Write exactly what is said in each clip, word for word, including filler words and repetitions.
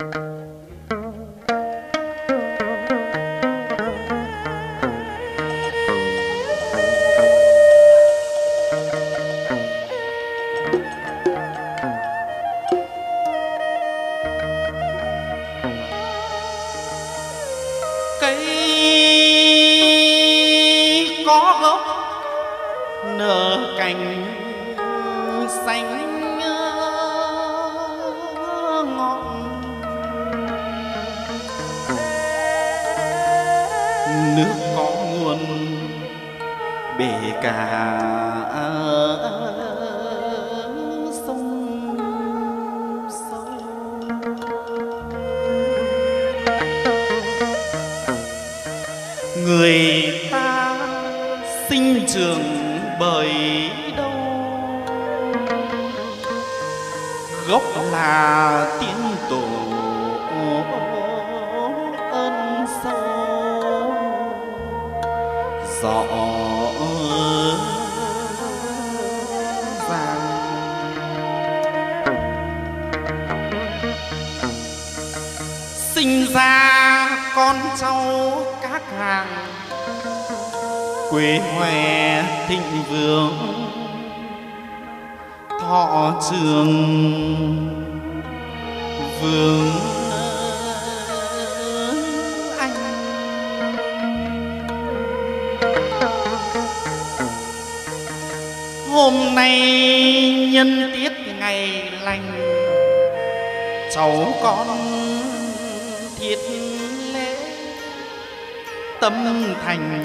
nở cành xanh ngọn, nước có nguồn bể cả sông sâu. Người ta sinh trưởng bởi đâu, gốc là tiếng tổ ơn sâu rõ ràng. Sinh ra con cháu các hàng, quê hoè thịnh vượng, thọ trường vương anh. Hôm nay nhân tiết ngày lành, cháu con thiết lễ tâm thành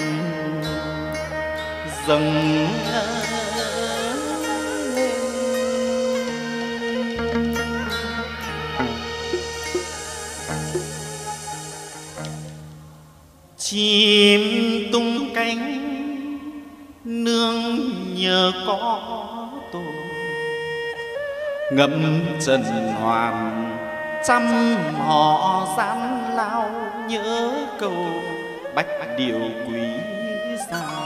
dâng lên. Chim tung cánh nương nhờ có tôi, ngậm trần hoàn trăm họ gian lao, nhớ câu bách điều quý sao.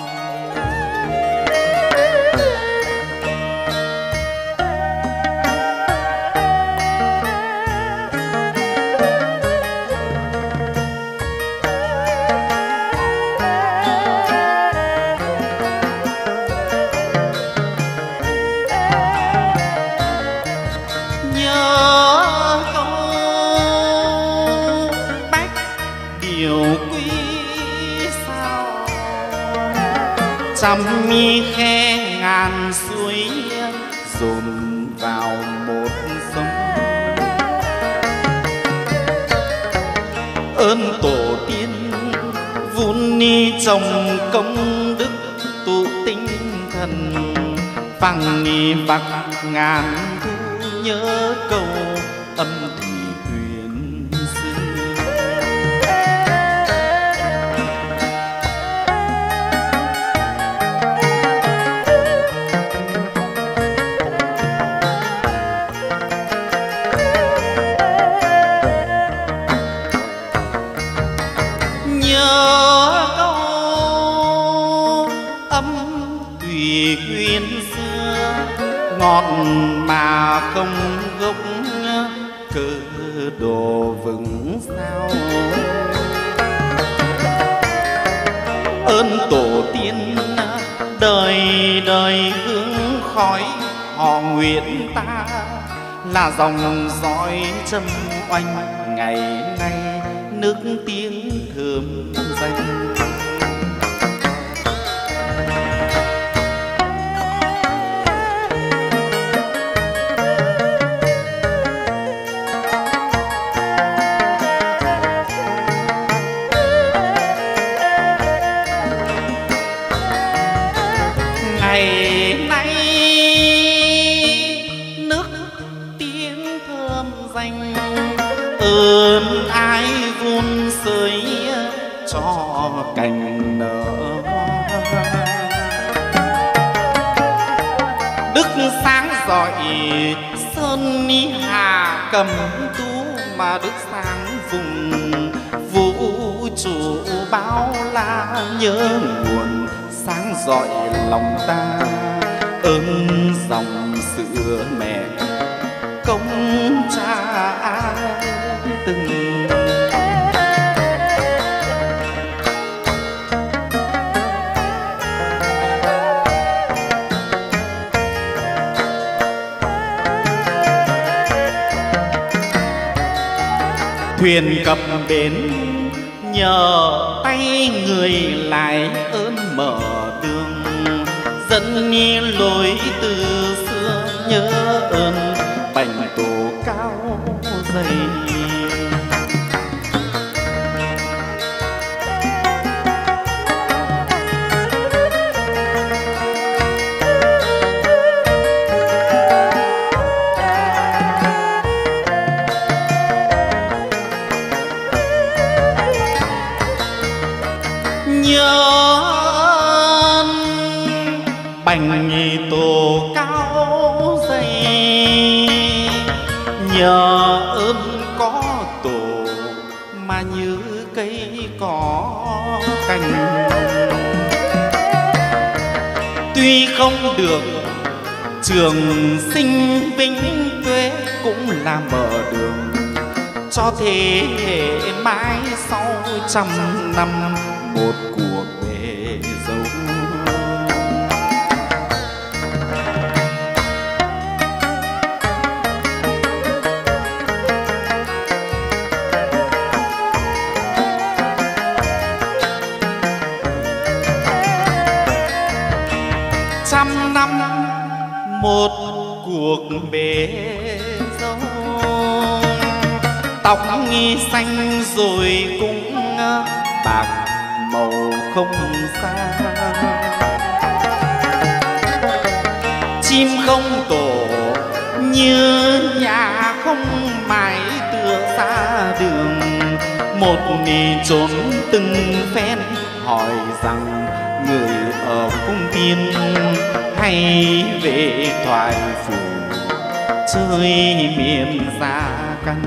Trăm mi khe ngàn suối dồn vào một sông. Ơn tổ tiên vun ni trồng công đức, tụ tinh thần phẳng ni bạc ngàn thu, nhớ câu âm thủy huyền xưa. Huyền xưa ngọt mà không gốc, cơ đồ vững sao. Ơn tổ tiên đời đời hương khói, họ nguyện ta là dòng dõi châm oanh, ngày nay nước tiếng thơm danh. Ngày nay nước tiếng thơm danh, ơn ai vun sới cho cành nở. Đức sáng rọi sơn ni hà cầm tú, mà đức sáng vùng vũ trụ bao la, nhớ nguồn sáng rọi lòng ta. Ơn dòng sữa mẹ công cha ai từ từng. Thuyền cập bến nhờ tay người lại ơn mở đường, dẫn đi lối từ xưa nhớ ơn bành tổ cao dày. Bành tổ cao dày, nhờ ơn có tổ mà như cây có cành. Tuy không được trường sinh vinh tuế, cũng là mở đường cho thế hệ mãi sau trăm năm một cuộc bề dâu. Trăm năm một cuộc bể dâu, tóc nghi xanh rồi cũng bạc màu không xa. Chim không tổ như nhà không mái tựa xa đường, một nì trốn từng phen hỏi rằng người ở cung tiên hay về thoại phủ chơi miền gia căn.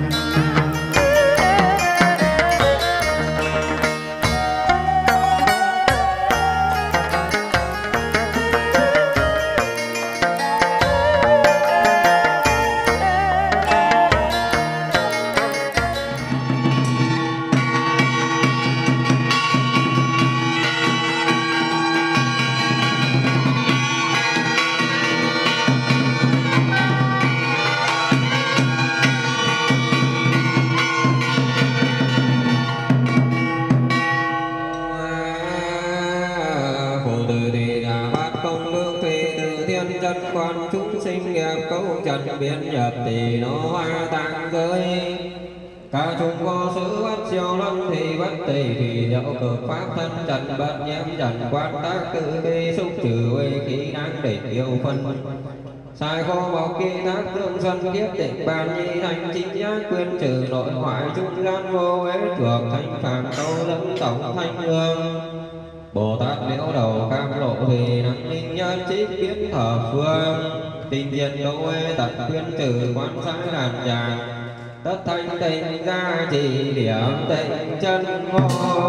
biến nhập thì nó hoa tạng giới ca chúng có sự bất siêu luân thì bất tỳ thì dậu cực pháp thân trần bất nhiễm trần quan tác tự vi xúc trừ uy khí đáng địch yêu phân sai khô bọc kỳ tác tương xuân kiếp tịnh bàn nhi thành chính giác quyên trừ nội hoại trung gian vô ế chuộc thanh phàm câu dẫn tổng thanh hương Bồ Tát liễu đầu cam lộ thì nặng ninh nhân trích biến thờ phương tình diệt đô ê tật quyên trừ quan sát đàn tràng tất thanh tịnh ra chỉ điểm tịnh chân ngô.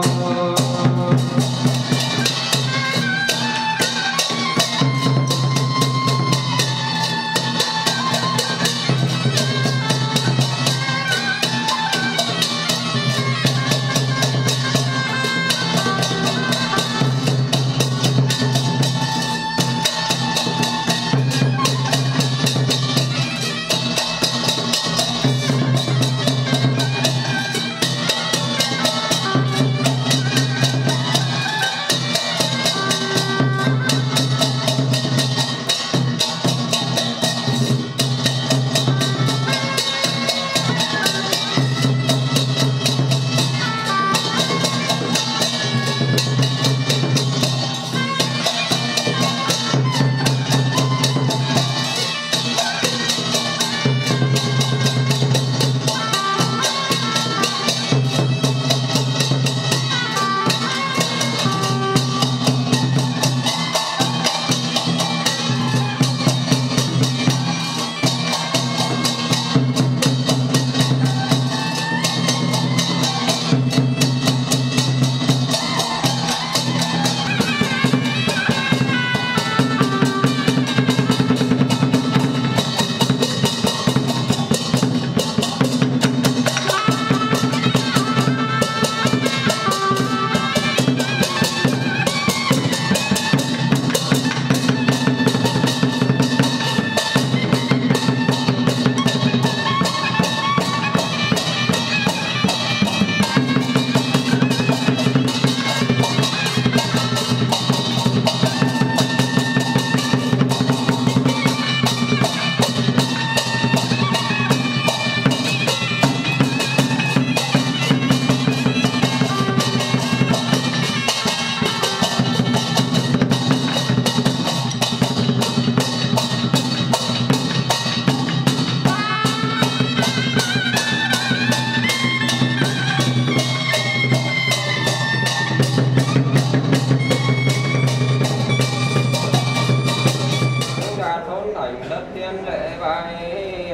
thiên lễ bài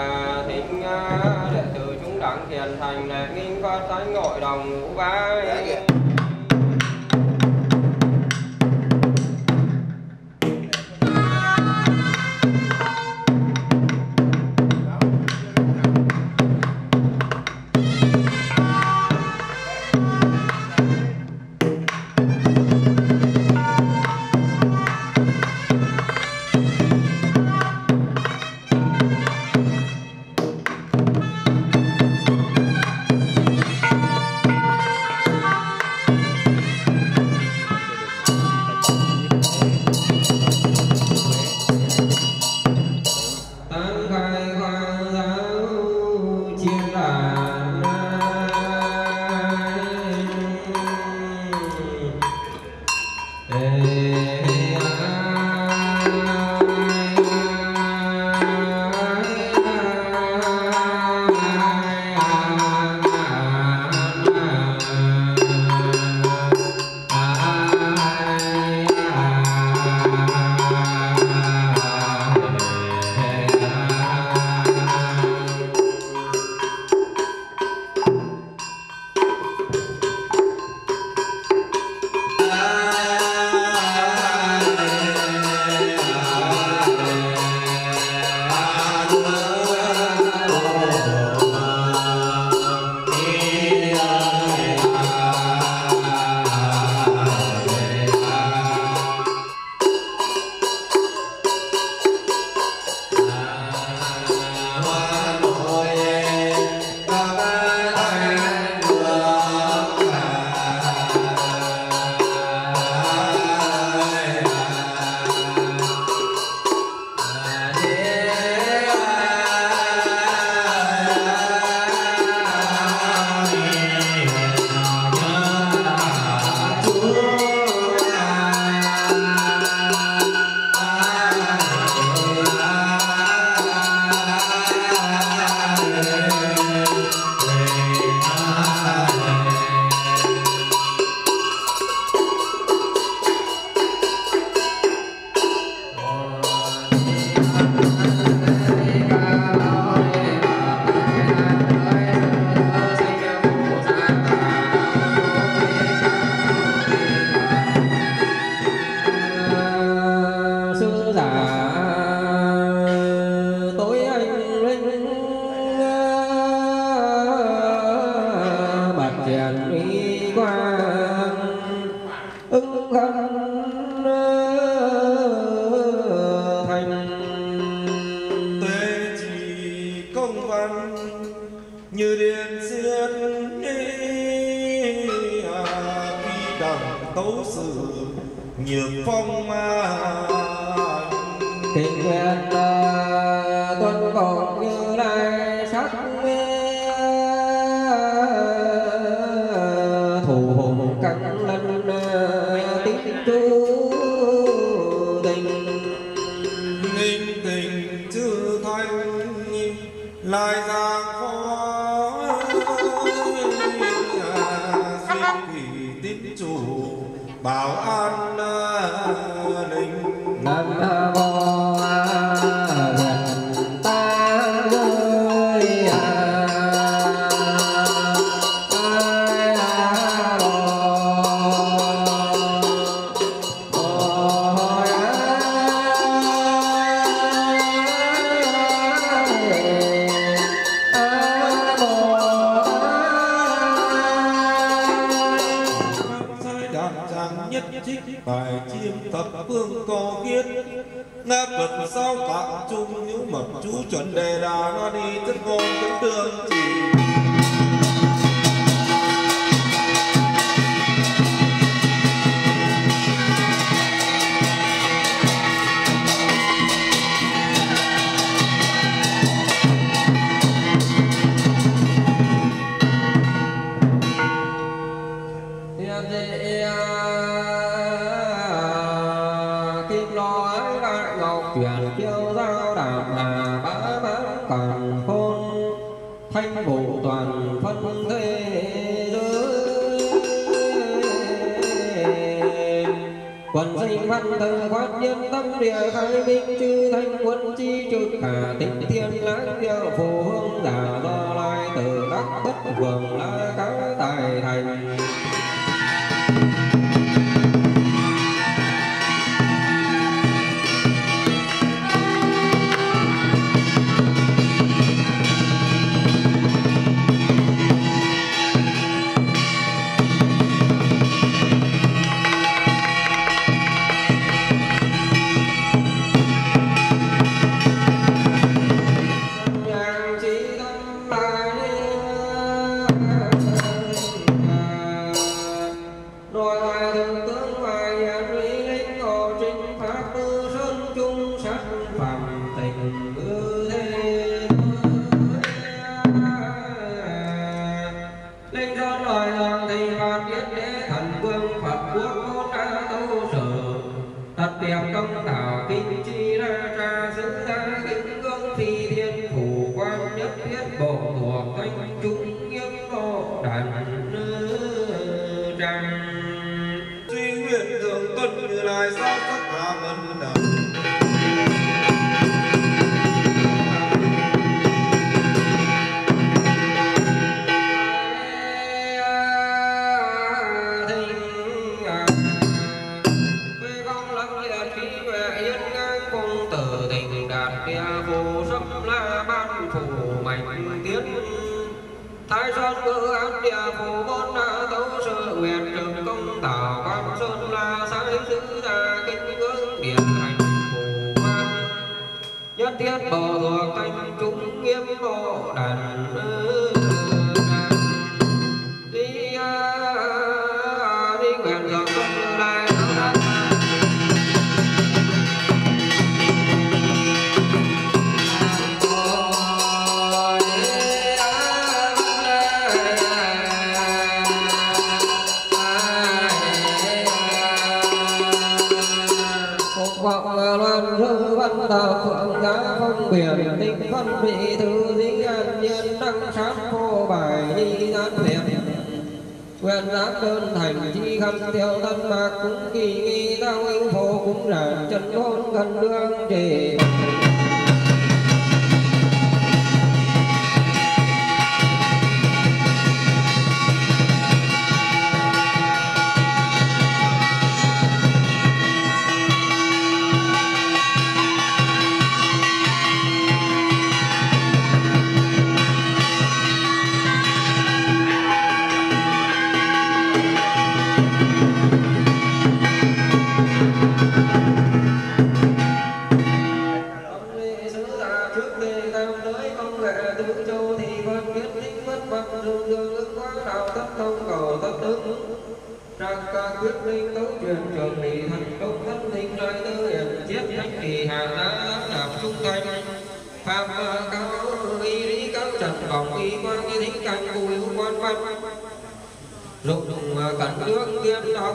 à thính đệ tử chúng đẳng thiền thành lễ nghinh phát thánh hội đồng ngũ bái. Thanh vụ toàn văn thờ quát nhân tâm địa khai minh chư thanh quân chi trực khả tích thiên lãng điệu phù hương giả do lai từ các bất vượng la các tài thành. Nguyện giác đơn thành chi khăn theo thân mạc cũng kỳ nghi giao yêu phổ cũng là chân hôn gần đương trì. Lục cảnh nước tiên đọc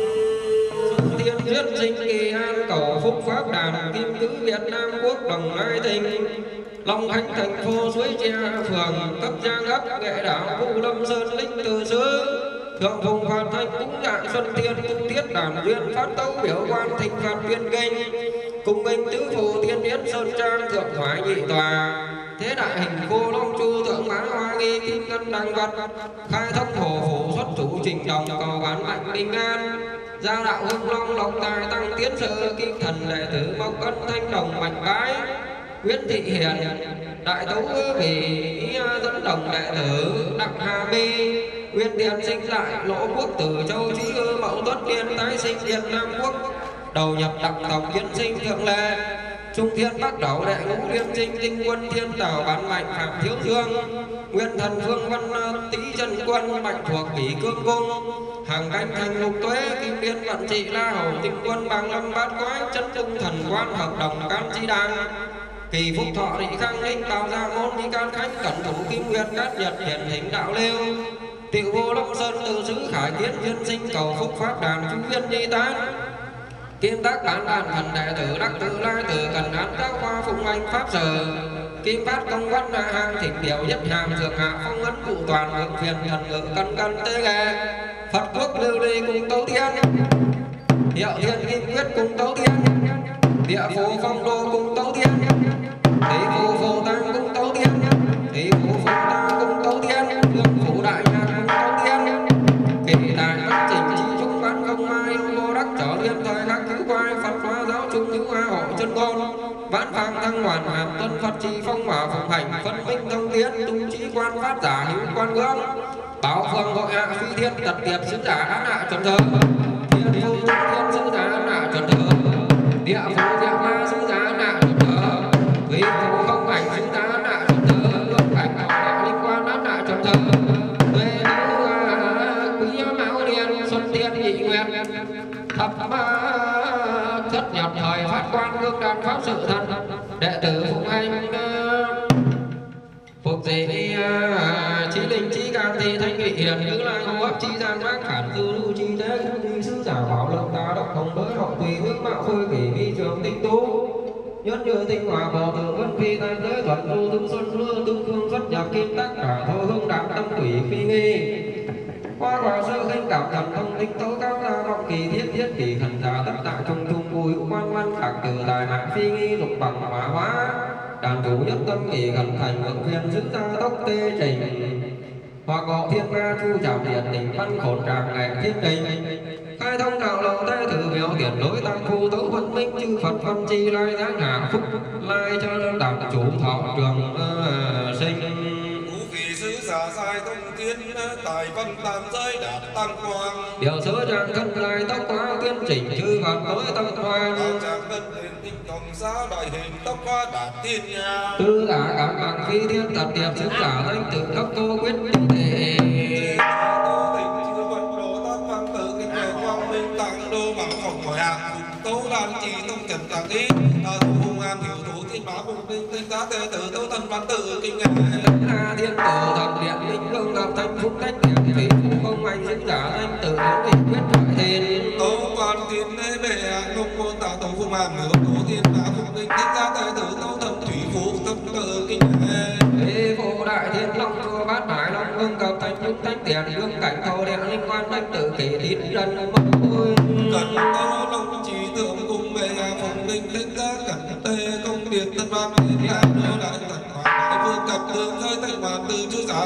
tiên thuyết sinh kỳ an cầu phúc pháp đàn kim tứ Việt Nam quốc đồng lai tình Long Khánh thành phố suối tre phường cấp giang ấp nghệ đảo Vũ Lâm Sơn Linh từ xứ thượng vùng phạt thanh cúng dạng xuân thiên cung tiết đàn duyên phát tấu biểu quan thịnh phạt viên kinh cùng minh tứ phù thiên yến sơn trang thượng thoại nhị tòa thế đại hình cô long chu thượng mã hoa nghi kim ngân đăng vật khai thông hồ phủ xuất chủ trình đồng cầu bán mạnh bình an gia đạo hưng long lộc tài tăng tiến sự kim thần đệ tử mộc ân thanh đồng mạnh bái Nguyễn Thị Hiền đại tấu vì dẫn đồng đệ tử đặng Hà Mi Nguyên Tiền sinh lại lỗ quốc tử châu chí ư mẫu tuất niên tái sinh Việt Nam quốc đầu nhập đặng tổng kiến sinh thượng lệ Trung thiên bắc đảo đệ ngũ liên trinh tinh quân thiên tảo bán mạnh phạm thiếu dương nguyên thần phương văn tý chân quân mạnh thuộc bỉ cương cung hàng canh thành lục tuế kim liên vận trị la hầu tinh quân bằng lâm bát quái chân trung thần quan hợp đồng can chi đàng kỳ phúc thọ thị khang linh bảo gia môn đi can khánh cẩn thủ kim nguyệt cát nhật hiển hình đạo liêu tiểu vô long sơn từ xứ khải tiến viên sinh cầu phúc pháp đàn chú viên đi tán kim tác bản đàn thần đệ tử đắc tự lai tử cần án tác khoa phụng anh pháp sở kim phát công văn hạ hàng thịnh biểu nhất hàm dược hạ phong ấn cụ toàn ngược phiền thần ngự cân cân tê ghê phật quốc lưu ly cùng tấu thiên Hiệu thiên kim quyết cùng tấu thiên, địa phủ phong đô cùng tấu thiên, thí phủ phổ tăng cùng tấu thiên, thí phủ phổ tăng cùng tấu thiên, lương phủ đại nhạc cùng tấu thiên. Kỳ tài bất chỉnh trí trung văn không ai vô đắc trở liên thời các cứu quay Phật hóa giáo trung hữu a hội chân ngôn. Vãn phang thăng hoàn hàm tuân Phật trì phong hỏa phụng hành phân minh thông tiến tu trí quan phát giả hữu quan gương. Bảo phương hội hạ phi thiên tật tiệp sứ giả án hạ chuẩn thờ. Thiên phu trung thiên sứ giả án hạ chuẩn thờ. Địa phủ địa ma sứ giả án hạ chuẩn thờ. Thủy phủ không ảnh sứ giả án hạ chuẩn thờ. Luân cảnh đạo đạo linh quan án hạ chuẩn thờ. Tuệ nữ quý mão niên xuân tiên nhị nguyệt. Thập thất nhập thời phát quan gương đàn pháp sự thần. Đệ tử phụng hành phục dị trí linh trí can thi thanh nghị hiền như lai hô hấp chi gian mác phản tư lưu chi thế cũng sứ giả bảo lâm ta đốc không đới họ tùy hướng mạo khôi kỷ vi trường tinh tú nhân như tinh hòa bồ tự vân phi tam giới thuận vô tương xuân mưa tương phương xuất nhập kim tác cả thô hương đạm tâm quỷ phi nghi qua quả sơ khinh cảm thần thông tinh tố cao la vọng kỳ thiết thiết kỳ thần giả tất tạ trung trung vui quan quan khạc từ tài hạ phi nghi lục bằng hóa hóa đàn chủ nhất tâm nghỉ gần thành ngược phiên giữ ra tốc tê trình hoặc ngọ thiên ma chu trảm điện đỉnh văn khổn tràng nghệ thiên đình khai thông đạo lộ tê thử biểu tiền lối tăng phu tấu văn minh chư Phật văn chi lai giá ngã phúc lai cho đảng chủ thọ trường uh, sinh sứ giả sai thông thiên tài văn tam giới đạt tăng quang điều sớ trạng thân lai tóc hóa tiên chỉnh chư Phật tối tâm hoan trạng thân hình tinh cộng xá đại hình tóc hóa đạt thiên nha tư giả cảm bằng phi thiên tập tiệp sứ giả danh tự cấp cô quyết tinh thể chư Phật đồ tác văn tự kinh nhờ quang minh tạng đô bằng phòng hỏi hạ tấu đàn trì tông trần tạng ý thủ hùng an hiểu thủ thiên bá vùng tinh tinh giá tê tử tấu thân văn tự kinh ngài thiên tử thập điện linh hương gặp thanh phúc cách điện thủy phủ không anh sứ giả danh tự hiếu định quyết thoại thiên tấu quan thiên lễ bệ không môn tạo tấu phùng hàm hiểu thủ thiên bá vùng tinh tinh giá tê tử tấu thân thủy phủ tâm tự kinh ngài thế phổ đại thiên long chùa bát hải long hương gặp thanh phúc cách điện hương cảnh thổ điện linh quan danh tự kỷ tín dân môi cần tấu long chỉ tượng cùng bệ phùng tinh tinh giá cẩn tê công điện tân văn đến làm đô đại tận hoàng vương cập tương giới thanh hoàn từ chú giả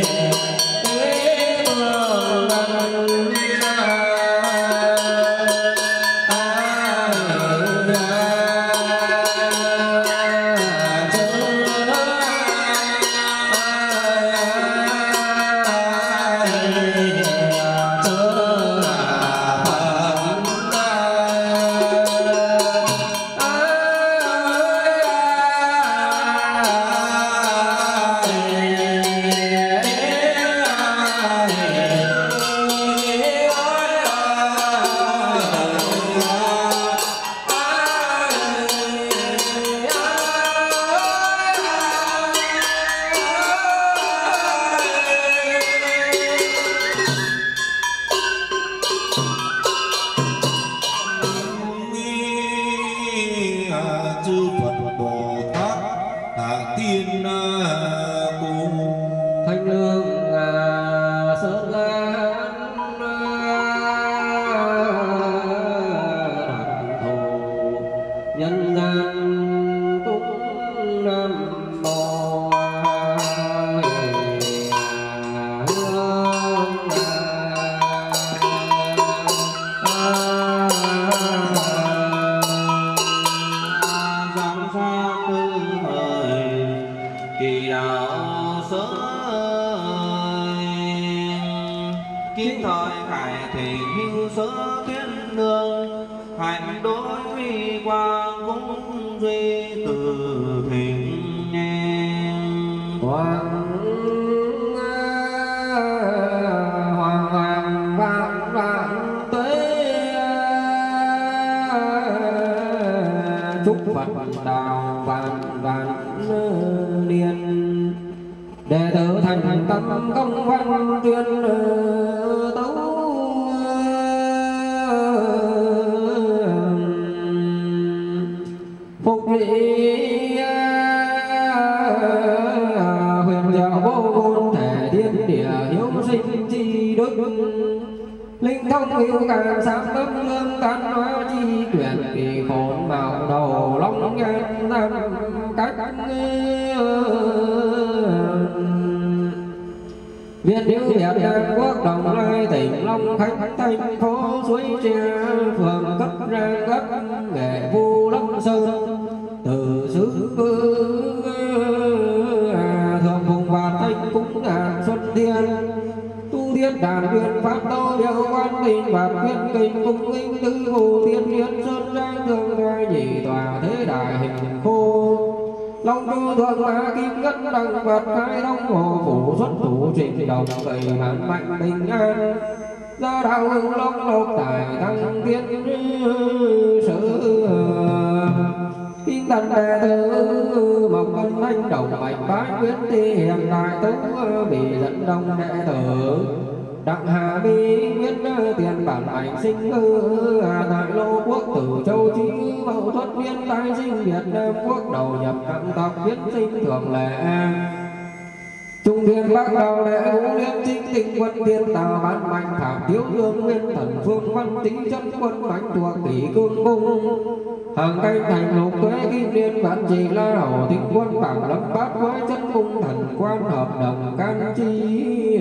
Hàng canh thành lục tuế kim liên vạn trì la hầu tinh quân bảng lâm bát quái chân cung thần quan hợp đồng can chi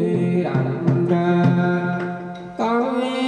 đàn ca cao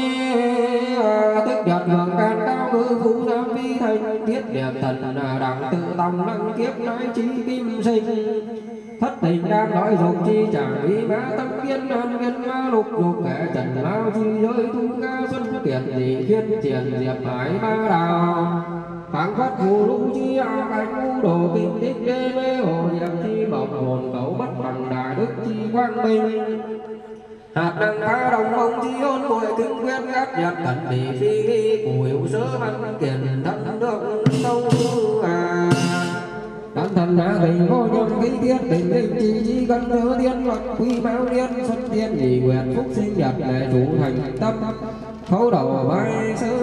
tức nhật vượng can cao ngư phú giám phi thành thiết điểm thần đẳng tự tòng năng kiếp nái trí kim sinh thất tình đang nói dục chi chẳng ý mã tâm kiên an kiên ma lục dục kẻ trần lao chi giới thu ca xuân kiệt dị thiên triển diệp hải ma đào phảng phất phù lũ chi a cảnh u đồ kinh tích đê mê hồ diệp chi mộng hồn cấu bất bằng đại đức chi quang minh hạt đăng phá đồng mông chi hôn mội kinh quyết gác nhật thần tỷ phi nghi củ hiệu sớ văn kiền thân được sâu à đàn thần đã tình vô nhâm khí tiết tình linh chi chi cân nhớ thiên luật quy máu điên xuất thiên nhị nguyện phúc sinh nhật lệ chủ thành tâm khấu đầu vai sớ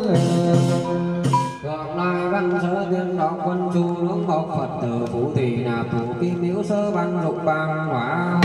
gọn lai văn sớ thiên đọc quân chu hướng bọc phật tử phú thị nạp thủ kim miếu sơ văn dục bang hỏa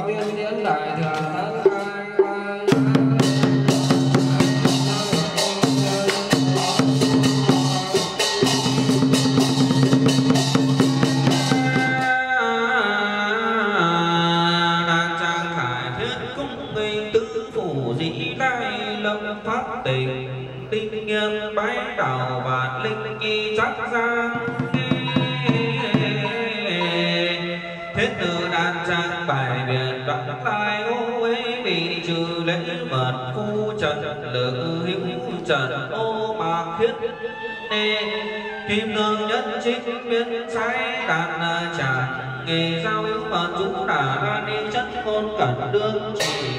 tiên tiến đại thừa thân khai khai đàn trang khải thiết cung nghi tứ phủ dĩ lai lâm pháp tình tinh nghiêm bái đạo và linh nhi chắc giang thiết từ đàn trang bài biệt đoạn lai ô ấy bị trừ lễ mật phu trần lự hữu trần ô mạc thiết kim nương nhất trích biến trái đàn tràng nghề giao hữu mật chú đà ra đi chất ngôn cẩn đương chỉ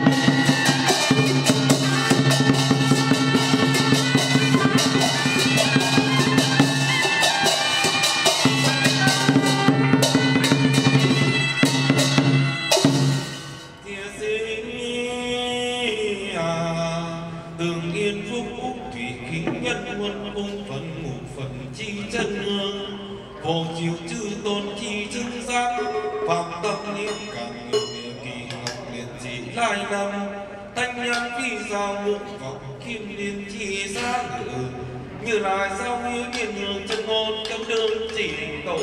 vô chiếu chư tôn chi chứng giác phạm tâm niệm càng nhiều địa kỳ ngọc liệt chỉ lai năm thanh nhãn phi giao ngục vọng kim liên chi xa ngự như lai sao như nhiên hương chân ngôn cấm đương chỉ tổ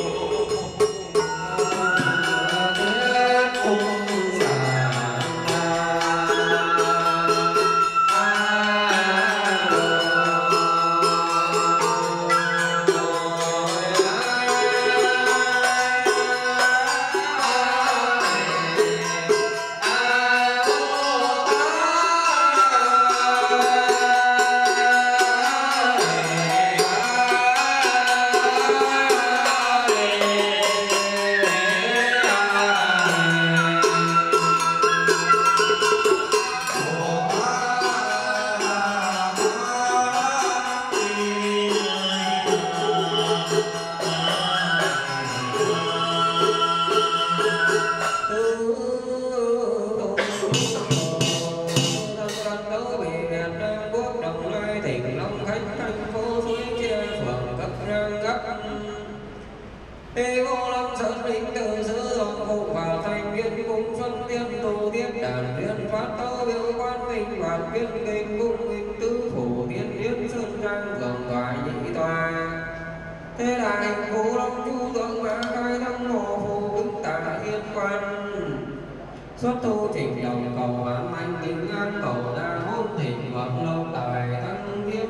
xuất thu trình đồng cầu an anh kính an cầu đa hôn thịnh vọng lâu tài tăng kiếm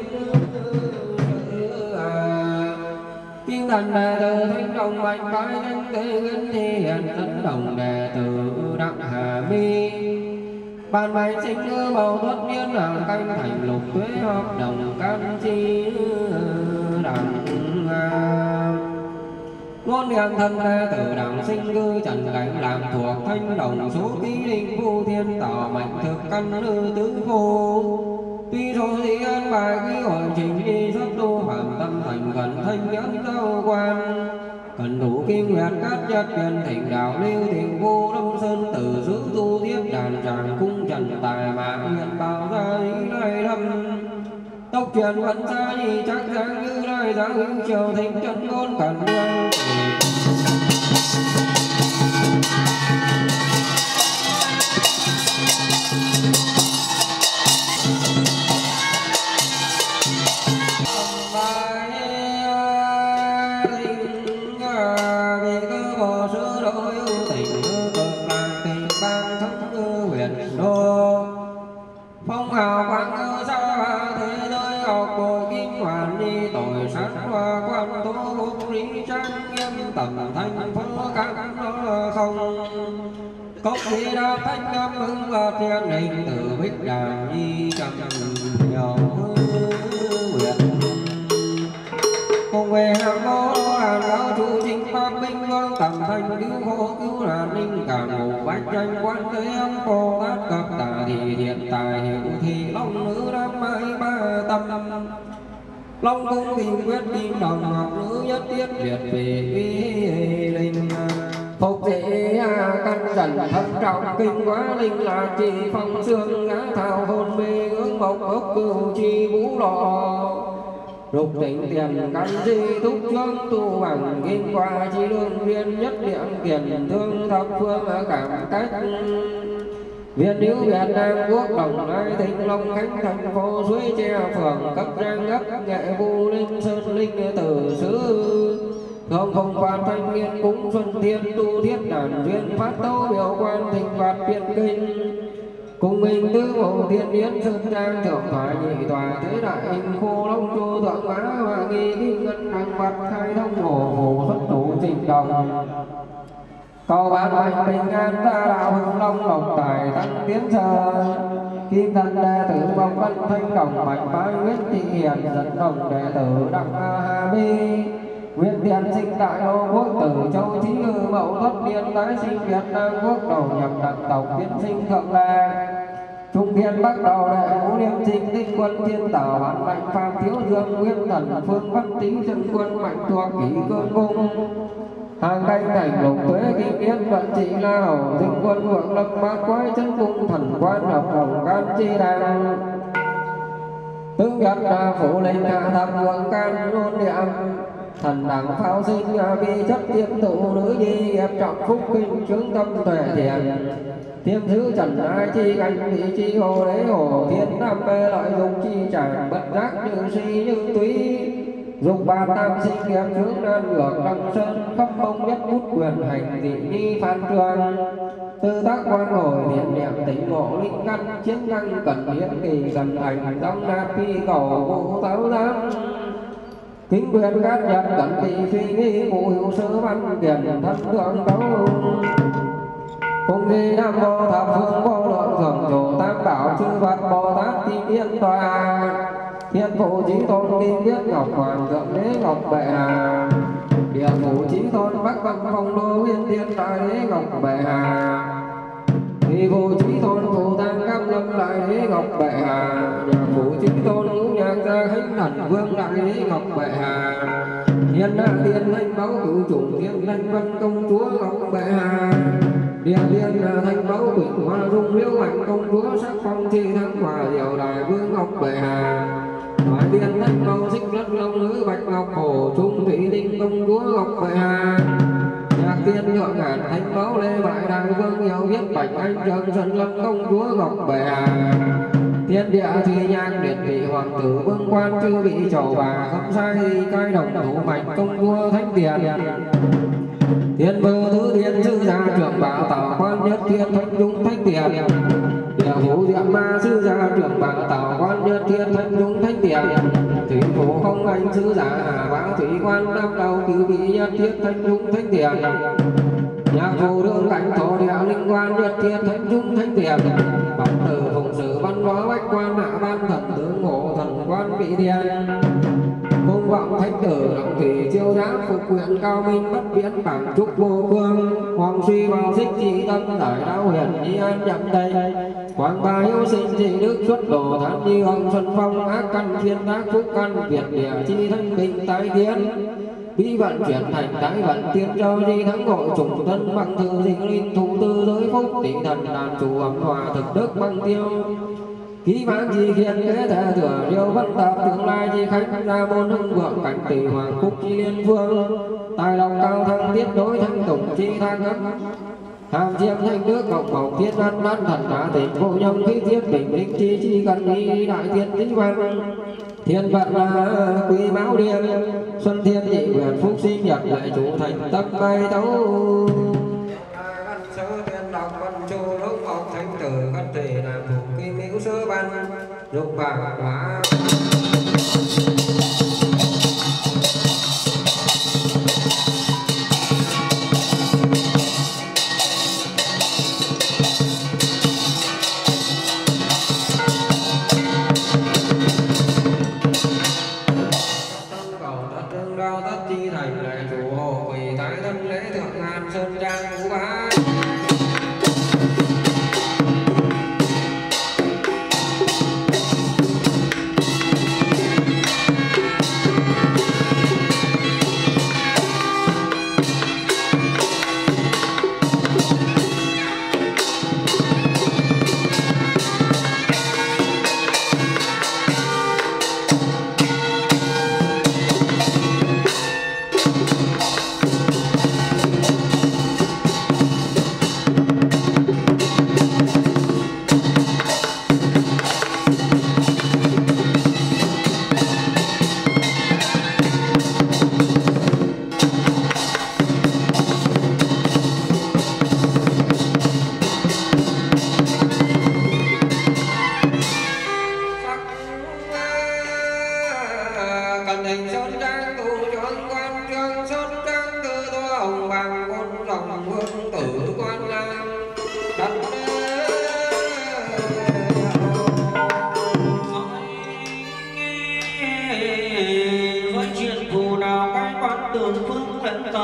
kinh thần đệ tử thánh đồng bạch bái thánh tế ngân thi hiện thánh đồng đệ tử đặng hà mi ban bày sinh cơ bầu thuất niên hàng canh thành lục tuế hợp đồng can chi đặng ngôn niệm thân đệ tử đẳng sinh cư trần cảnh làm thuộc thanh đồng số ký linh phu thiên tỏ mạnh thực căn lư tứ phu tuy số thị an bài ký hội trình đi sắp tu phạm tâm thành gần thanh nhẫn giao quan cần thủ kim nguyệt cát nhất nhân thịnh đạo lưu thịnh vô đông sơn tử giữ tu tiếp đàn tràng cung trần tài mã hiện bảo gia ý lai lâm tốc truyền vận xa nhì chắc dáng như lai giá hữu triều thịnh chân ngôn cẩn đương tầm thanh phó các không cốc đi đa thanh âm hưng và thiên đình tử bích đàm nhi trầm nhiều nguyện cùng về hàng mô hàn lão chủ chính pháp binh vương tầm thanh cứu hộ cứu là ninh cả ngũ bách tranh quan thế âm bồ tát cập tà thì hiện tại hiệu thì long nữ đam mê ba tâm long cung thì quyết kim đồng ngọc nữ nhất thiết liệt về uy linh phục thị căn trần thâm trọng kinh quá linh là chỉ phong xương ngã thảo hồn mê ngưỡng mộc ốc cửu chi vũ lọ lục tỉnh tiền căn di thúc chương tu bằng kim qua chi lương viên nhất điện kiền thương thập phương cảm cách Việt hữu Việt Nam quốc đồng nai thịnh long khánh thành phố suối tre phường cấp giang ấp nghệ vu linh sơn linh tử sứ không không quan thanh niên cúng xuân thiên tu thiết đàn duyên phát tấu biểu quan thịnh phạt biên kinh cùng mình tứ bộ thiên yến sơn trang thượng thoại nhị tòa thế đại hình khô long chu thượng mã và nghi kinh ngân đăng vật khai thông hồ hồ xuất thủ trình đồng cầu ban mạnh bình an ta đạo hưng long lộc tài tăng tiến sơ kim thần đệ tử vong văn thanh đồng mạnh bái nguyễn thị hiền dẫn đồng đệ tử đặng hà mi Nguyện tiền sinh đại đô quốc tử châu chí ngư mậu tuất niên tái sinh Việt Nam quốc đầu nhập đặng tộc tiến sinh thượng làng Trung thiên bắc đầu đệ ngũ niệm sinh tinh quân thiên tảo bản mạnh phàm thiếu dương nguyên thần phương văn tý dân quân mạnh thuộc kỷ cương cung hàng canh thành lục tuế kim yến vận trị la hầu tinh quân vượng lâm bát quái chân cung thần quan hợp đồng can chi đàng tướng nhất đa phủ linh hạ thập vượng can luôn niệm thần đẳng pháo sinh vi chất tiêm tụ nữ nhi nghiệp trọng phúc kinh chứng tâm tuệ thiện tiêm thứ trần ai chi canh thị chi hồ đế hồ thiên nam mê lợi dụng chi tràng bất giác như si như túy dục ba tam sinh nghiệp chứng nan ngược đăng sơn khắp mông nhất bút quyền hành dị ni phan trường tư tác quan hồi thiện niệm tỉnh ngộ linh căn chiến năng cẩn hiến kỳ gần hành đông na phi cầu vũ táo giám kính quyền các nhật cẩn thị phi nghi ngụ hữu sơ văn kiền thân thượng tấu cùng di nam mô thập phương vô lượng thượng chủ tam bảo chư phật bồ tát kim yên tòa thiên phụ chí tôn kim biết ngọc hoàng thượng đế ngọc bệ hà địa phủ chí tôn bắc văn phong đô yên thiên đại đế ngọc bệ hà thị phụ chí tôn phù tăng cam lâm đại đế ngọc bệ hà địa phủ chí tôn ngũ nhạc gia khánh thần vương đại đế ngọc bệ hà thiên hạ thiên thanh báo cửu chủng thiên thanh văn công chúa ngọc bệ hà điện liên thanh báo quỳnh hoa dung liễu mạnh công chúa sắc phong chi thăng hòa diệu đại vương ngọc bệ hà Hải điện thanh bao xích rất long nữ bạch ngọc hổ trung thủy tinh công chúa ngọc bệ hà nhạc tiên nhượng ngàn thanh báo lê bại đại vương yêu viết bạch anh trần sơn lâm công chúa ngọc bệ hà thiên địa thùy nhang điện vị hoàng tử vương quan chư vị trầu bà không sai cai đồng thủ mạnh công chúa thánh tiền thiên vương thứ thiên sư gia trưởng bảo tảo quan nhất thiên thánh trung thánh tiền địa phủ diện ma sư gia trưởng bảo tảo quan nhất thiên thánh trung thánh tiền thủy phủ không anh sư giả hà bá thủy quan năm đầu cử vị nhất thiên thánh trung thánh tiền nhạc phủ đương cảnh thổ địa linh quan nhất thiên thánh trung thánh tiền bọc tử phụng sự văn hóa bách quan hạ ban thần tướng ngộ thần quan vị thiên cung vọng thánh tử động thủy chiêu giáp phục quyền cao minh bất biến bảng trúc vô phương hoàng suy vào xích trị tâm giải đáo huyền nhi an nhậm tây quảng ba hiếu sinh trị đức xuất đồ thán nhi hồng xuân phong ác căn thiên tác phúc căn việt địa chi thanh bình tái kiến bí vận chuyển thành tái vận tiên châu di thắng hội trùng thân bằng thư dinh linh thủ tư giới phúc tỷ thần đàn chủ ẩm hòa thực đức bằng tiêu ký mãn chi khiên kế thể thừa điều văn tập tương lai chi khánh ra môn hưng vượng cảnh tỷ hoàng phúc chi liên phương tài lòng cao thăng tiết đối thanh tổng chi thang ấp hàm chiêm thanh nước cộng bầu thiên an đan thần đã tỉnh vô nhâm khí thiết bình định chi chi cần đi đại thiên tính văn thiên vận là quý mão điên xuân thiên nhị quyền phúc sinh nhật lại chủ thành tâm bay tấu sơ thiên đọc văn chu lúc ngọc thánh tử khất trì làm thủ kim hữu sơ văn dục bạc hóa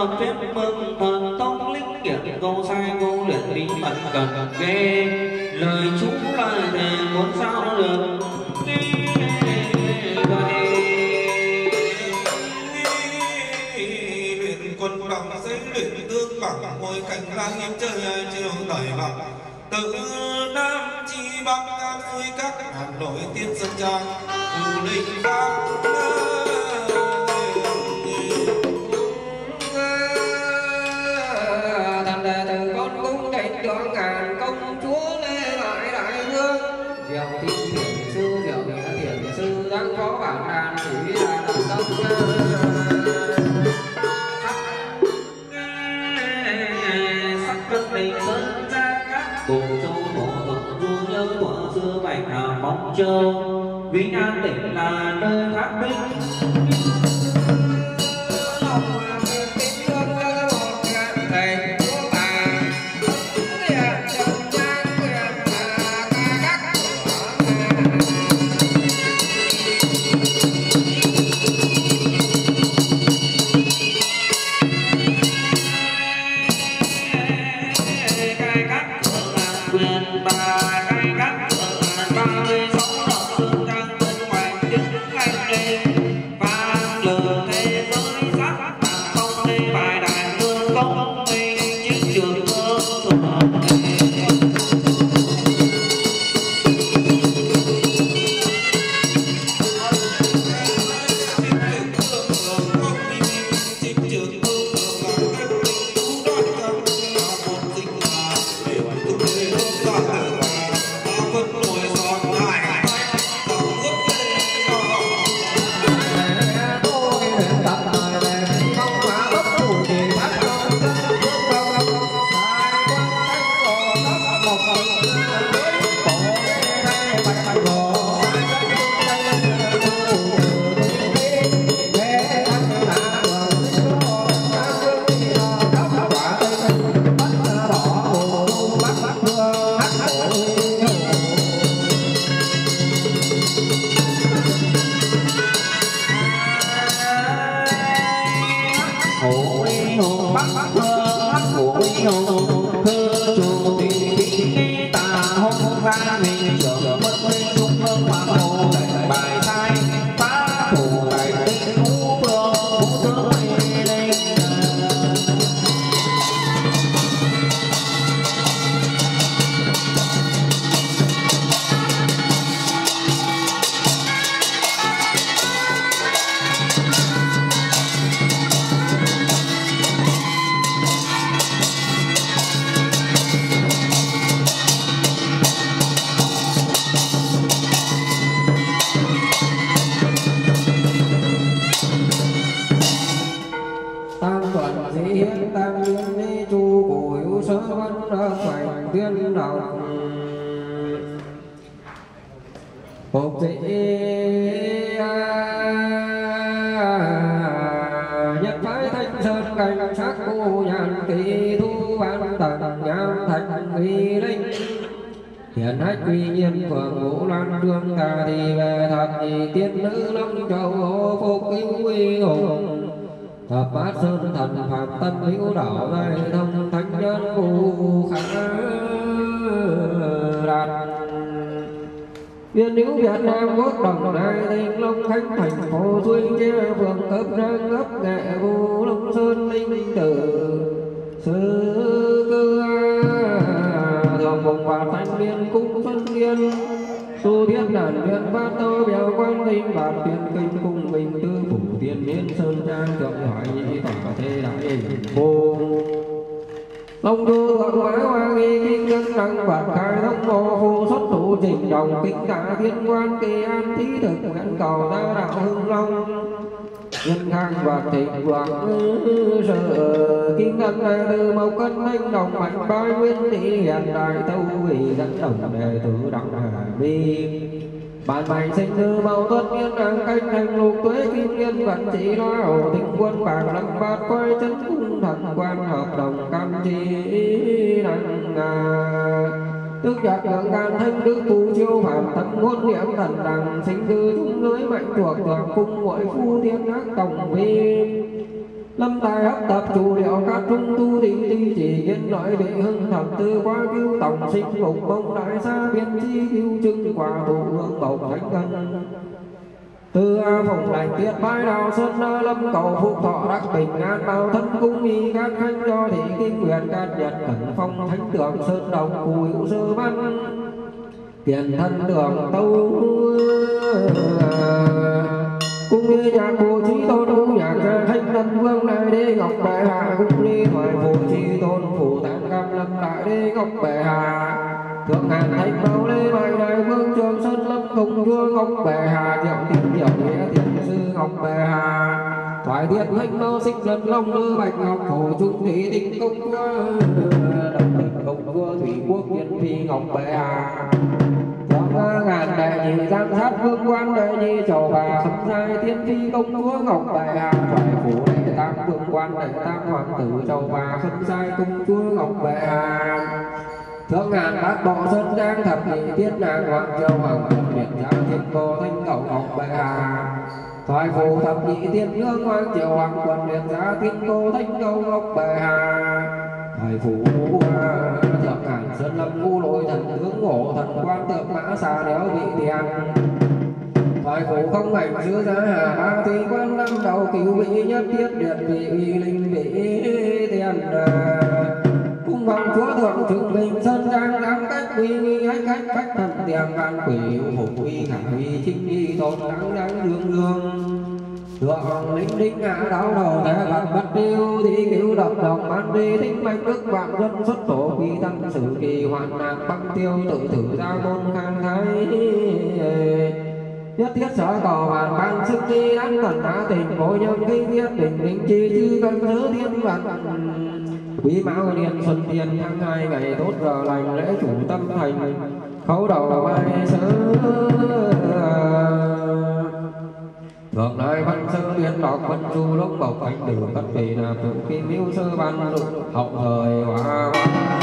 hợp phép mừng thần tông linh nghiệm câu sai câu luyện bí mật cần ghê lời chúng lời thề muốn sao được luyện quân bằng giấy luyện tương bằng ngồi cạnh lang em chơi chiều tẩy bằng tự nam chi bắc nam xuôi các hà nội tiên sơn trang phù linh pháp thành đệ tử con cung đảnh tượng ngàn công chúa lê lại đại vương diệu thiên thiền sư diệu nghĩa thiền sư đang có bản đàn chỉ là đàn đông sắc cân định sơn ra các cùng châu thổ thuận du nhớ của xưa bạch hà mong châu vĩnh an tỉnh là nơi thác binh Phục dị nhất phái thanh sơn cảnh sát cô nhàn kỳ thu ban tầng nham thành uy linh hiện hách quy nhiên phượng ngũ lan đương ca thì về thật thì tiên nữ lâm châu phục cứu uy hùng thập bát sơn thần phạm tân hữu đảo đại thông thánh nhân phù khả đạt Viên hữu Việt Nam quốc đồng đại tinh long khánh thành phố xuôi che phường cấp rang ấp nghệ vu long sơn linh tử sư cư thường vùng và thanh niên cung xuân liên tu thiết đàn viện phát tâu béo quan linh bạt tiền kinh cung bình tư phủ tiên niên sơn trang thượng hỏi nhị tỏa thế đại vô Long đô thuận hóa hoa nghi kinh ngân đăng bạc khai thông mô phu xuất thủ trình đồng kinh cả thiên quan kỳ an thí thực nguyện cầu ta đạo hưng long nhân khang và thịnh vượng sở kinh ngân từ mẫu cân thanh đồng mạnh bái nguyên thị hiện đại tâu vì dẫn đồng đệ tử đặng hà bi bản mệnh sinh thư mẫu tuất nhiên đăng canh thành lục tuế kim liên vận chỉ lo hậu tình quân bạc lâm bát quay chân cung thần quan hợp đồng cam chi đăng ngà tức giặc ngưỡng ngàn thanh đức phù chiêu phạm tấn ngôn niệm thần đằng sinh thư chúng lưới mạnh thuộc toàn cung mỗi phu thiên ác tổng vi lâm tài hấp tập chủ liệu các trung tu thị ti chỉ kiến nói vị hưng thập tư quá cứu tổng sinh ngục mông đại xa biên chi cứu trưng quả thủ hương bầu thánh ngân từ A phòng lành tiết bái đào sơn lâm cầu phúc thọ đắc bình an bao thân cung y các khanh do thị kinh nguyện can nhật cẩn phong thánh tượng sơn đồng cù hữu sơ văn tiền thân đường tâu cung y nhạc bộ trí tôn u nhạc ra thanh lâm vương đại đế ngọc bệ hạ cung y thoại phù trí tôn phủ tạng cam lâm đại đế ngọc bệ hạ thượng ngàn thánh bao lê bài đại vương trường sơn lâm công vua ngọc bệ hạ diệu tín diệu nghĩa thiện sư ngọc bệ hạ thoại thiết thanh mâu xích lân long lư bạch ngọc phổ trung thủy tinh công vua đồng tình công vua thủy quốc nhân phi ngọc bệ hạ thượng ngàn đại nhị giang sát vương quan đại nhị trầu bà khâm giai tiên phi công vua ngọc bệ hạ thoại phủ đại tam vương quan đại tam hoàng tử trầu bà khâm giai công chúa ngọc bệ hạ thượng ngàn bát bộ sơn giang thập nhị tiết nàng hoàng châu hoàng tử điện giá thiên cô thanh cầu ngọc bệ hạ thoại phủ thập nhị tiên hương hoàng triều hoàng quần điện giá thiên cô thanh cầu ngọc bệ hạ thoại phủ thượng ngàn sơn lâm ngu lôi thần tướng ngộ thần quan tượng mã xà đéo vị tiền thoại phủ không ảnh sứ giá hà ba thi quan năm đầu cứu vị nhất thiết điện vị uy linh vị tiền cung vọng chúa thượng trực bình sơn giang giám cách uy nghi hách khách khách thần tiềm văn quỷ hữu phục uy khả uy chính uy tôn đáng đáng đương đương thượng linh đinh hạ đáo đầu thế phật bất tiêu thị cứu độc đồng ban đi thính mạch đức vạn dân xuất tổ quy tăng sử kỳ hoạn nạn băng tiêu tự thử ra môn khang thái nhất thiết sở cầu bàn ban sức chi ăn thần hạ tình vô nhân kinh thiết tình định chi chư cân thứ thiên vận quý mão niên xuân tiên tháng hai ngày tốt giờ lành lễ chủ tâm thành khấu đầu mai sớ thượng đại văn sơ liên đọc vân chu lúc bộc thành tử bất vị nạp tự kim miếu sơ văn hậu thời hòa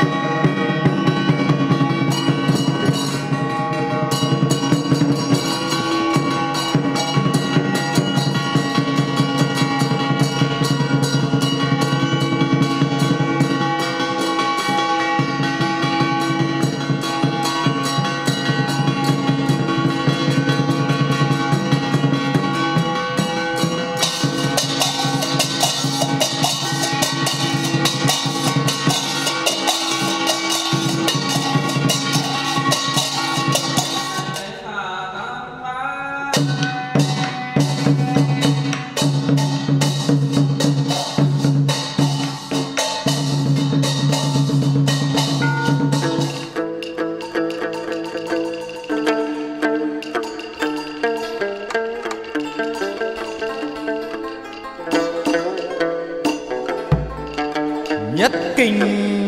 nhất kinh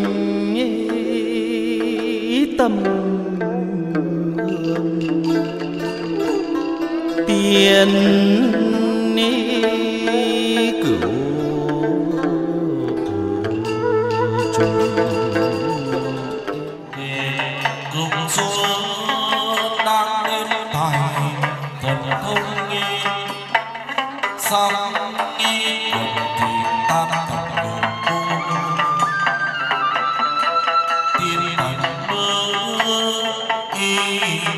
tâm hương tiên cửu trùng cùng xuống đang lên tài thần thông nghi sang nghi quần thì tam thần đường tiên thần mơ y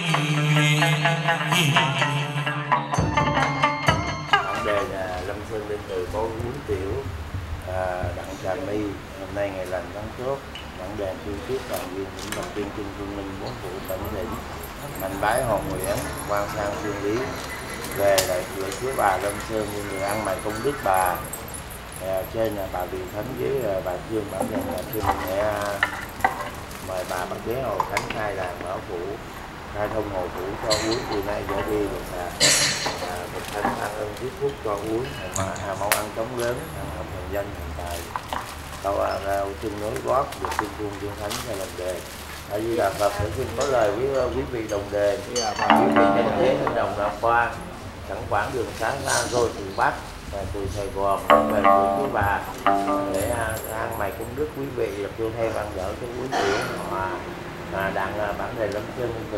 Bản đề là Lâm Sơn Linh Từ có Nguyễn Tiểu à, Đặng Trà My. Hôm nay ngày lành tháng chốt, bản đàn tuyên tiết toàn viên những đồng tiên trung trung minh bốn phụ tỉnh lĩnh mạnh bái hòn nguyện quan sang tuyên lý về đại cửa chúa bà Lâm Sơn như người ăn mày công đức bà à, trên là bà Vị Thánh với bà Dương. Bản đàn là xin mẹ mời bà bắt ghé hồ Thánh khai đàn mở phủ khai thông hồ phủ cho uống từ nay trở đi được là à, được Thánh ăn ơn tiếp phúc cho uống mà hà mong ăn chống lớn ăn học thành danh thành tài tao ra chân nối gót được tuyên cung tuyên thánh cho làm đề. A Di Đà Phật để xin có lời quý quý vị đồng đề, quý vị nhân thế đồng đạo qua chẳng quản đường sáng ra rồi từ Bắc từ Sài Gòn về của quý bà để ăn mày cũng đức quý vị được vô theo ăn vợ cho quý tiểu mà mà đặng bản đề Lâm Sơn từ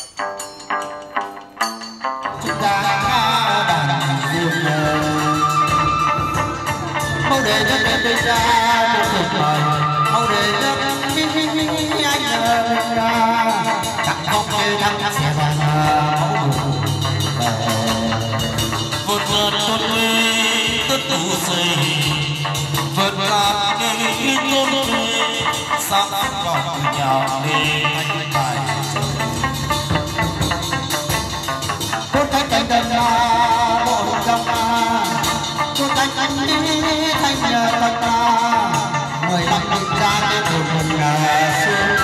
chúng ta đàn dương đệ nhất đến ra trong tuyệt vời mẫu đệ nhất anh lên ra chẳng không như thăng sẽ bằng mẫu đủ vượt vượt tôn quê tất tụ xây vượt lạc nghe tôn quê sáng còn từ nhỏ đi anh phải cốt cách cánh đần la bộ trong la cốt cách anh đi thanh nhờ tập la người làm định ra để từ mình là xưa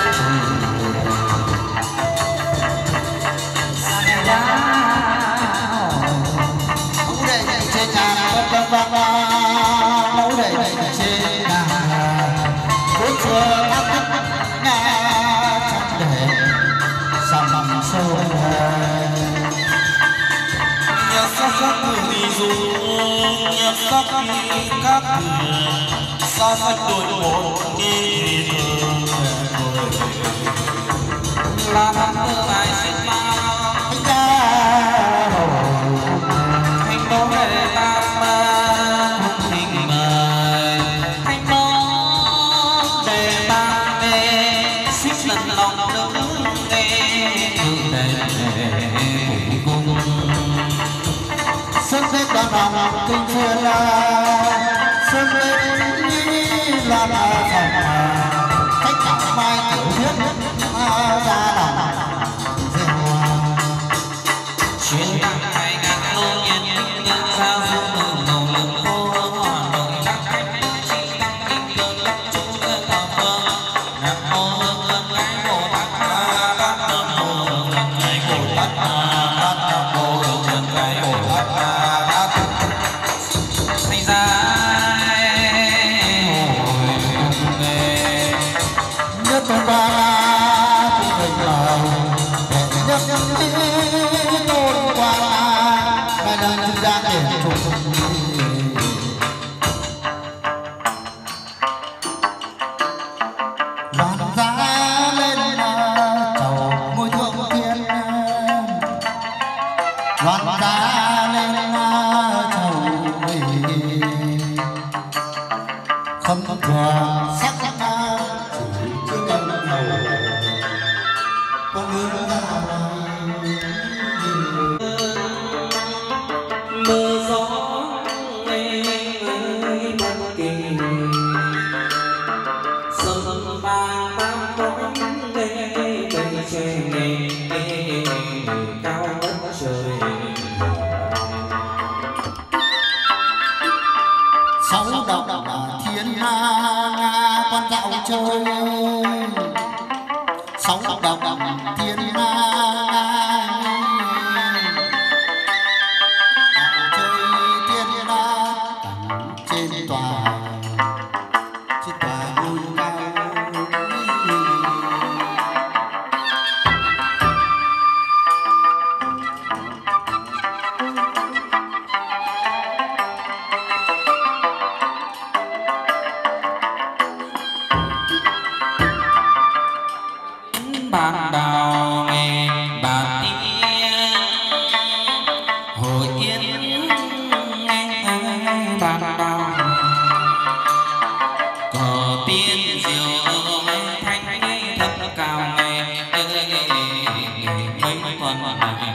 mẫu đệ nhảy trên nhà vâng vâng vâng mẫu đệ nhảy trên nhà cốt xưa áp thức nga trong để sầm sâu nhạc sắc sắc người dù nhạc sắc các người sao sắc đôi một đi thường làm thơ bài xin mau anh ra thành đô về tam cung hình mời thành đô để ta về xích lần lòng đứng nghe để cùng cung sân xếp đàn hoàng kinh thiên la sân xếp là là thành cách cả mai tiểu thuyết ra là chuyên đăng ngày ngàn lô nhiên nhân sao du từ ngầu lồng khô hòa nội các cách chi đăng kinh cơ lập chú cơ thọ phương nam mô hương ơn gái bồ tát ma tát nam mô hương ơn gái bồ tát ma tát nam mô hương ơn gái bồ tát ma tát thầy ra nhất tôn ba tu thành lầu để nhất tôn qua đại năng chúng ta để trùng vạn giá lên chầu ngôi thượng thiên vạn giá lên chầu không thừa sắc sắc mưa gió nghe bất kỳ sân ba tam cõi nghe cây tre nghe cao đất trời sáu động thiên nga con dạo chơi sáu động thiên nga trên tòa trên tòa núi cao bàn đào nghe bàn tiên hồi yên nghe bàn đào cờ tiên diệu thanh thấp cao nghe mấy con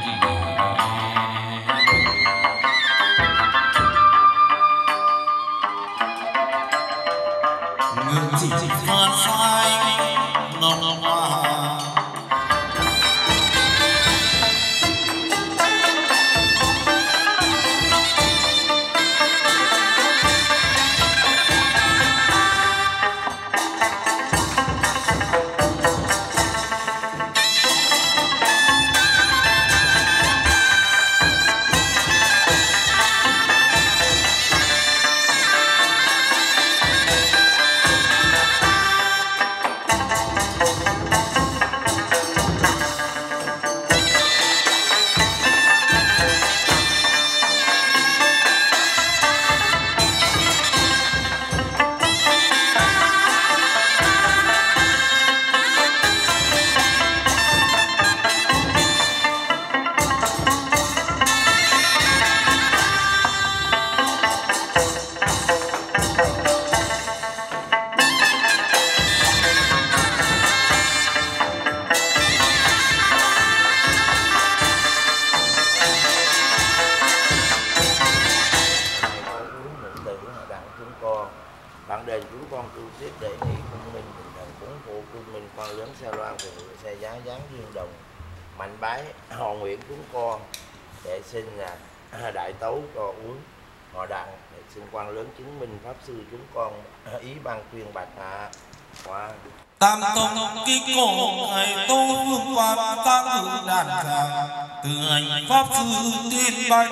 ngược chỉ chỉ con xoay ngọc hoa lớn sao loan thì xe giá dáng dương đồng mạnh bái họ nguyện cúng con để xin là đại tấu cho uống họ đặng để xin quan lớn chứng minh pháp sư chúng con ý ban tuyên bạch hạ qua tam tông ký cổ thầy tô phương pháp tác hữu đàn tràng từ hành pháp sư tiên bạch.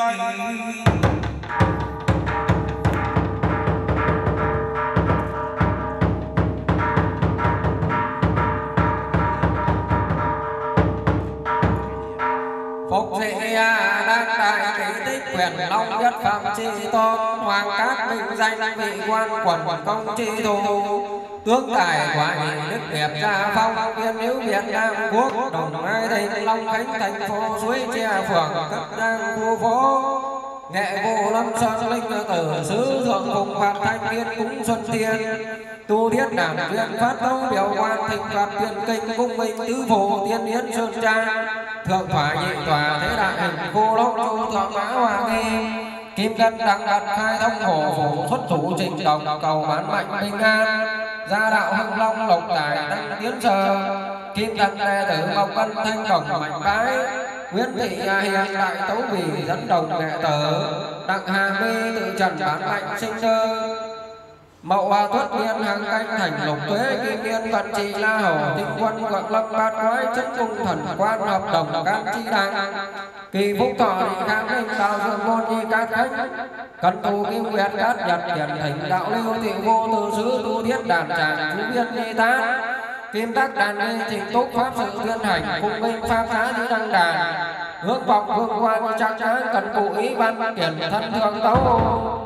Phục thị đan đại kỳ tích quyền long nhất phạm chi tôn hoàng các minh danh vị quan quần công chi thù tướng tài quả nhị đức đẹp gia phong viên hữu Việt Nam quốc đồng nai thịnh long khánh thành phố suối tre phường cấp giang khu phố nghệ vụ lâm sơn linh tử sứ thượng cùng phạt thanh niên cúng xuân thiên tu thiết đàn tuyên phát tấu biểu quan thịnh phạt tuyên kinh cung minh tứ phủ tiên yến sơn trang thượng tòa nhị tòa thế đại hình khu lốc chu thượng mã hòa nghi kim cân đặng đặt khai thông hổ phủ xuất thủ trình đồng cầu bán mạnh bình an gia đạo hưng long lộc tài tăng tiến sơ kim thần đệ tử mộc ân thanh đồng mạnh bái Nguyễn thị hiền đại tấu bỉ dẫn đồng nghệ tử đặng hà mi tự trần bán mạnh sinh thơ mậu hòa tuất niên hàng canh thành lục tuế kim niên vận trị la hầu tinh quân quận lâm bát quái chất cung thần quan hợp đồng can chi đăng kỳ phúc thọ thị kháng minh đạo dương môn nhi cát khách cần thù kim nguyệt cát nhật điển thỉnh đạo lưu thị vô từ sứ tu thiết đàn tràng chú viên nhi tát kim tác đàn nghi trình túc pháp sự thiên hành cung minh pháp xá như đăng đàn hướng vọng vương quan trang tráng cần cụ ý văn tiền thân thượng tấu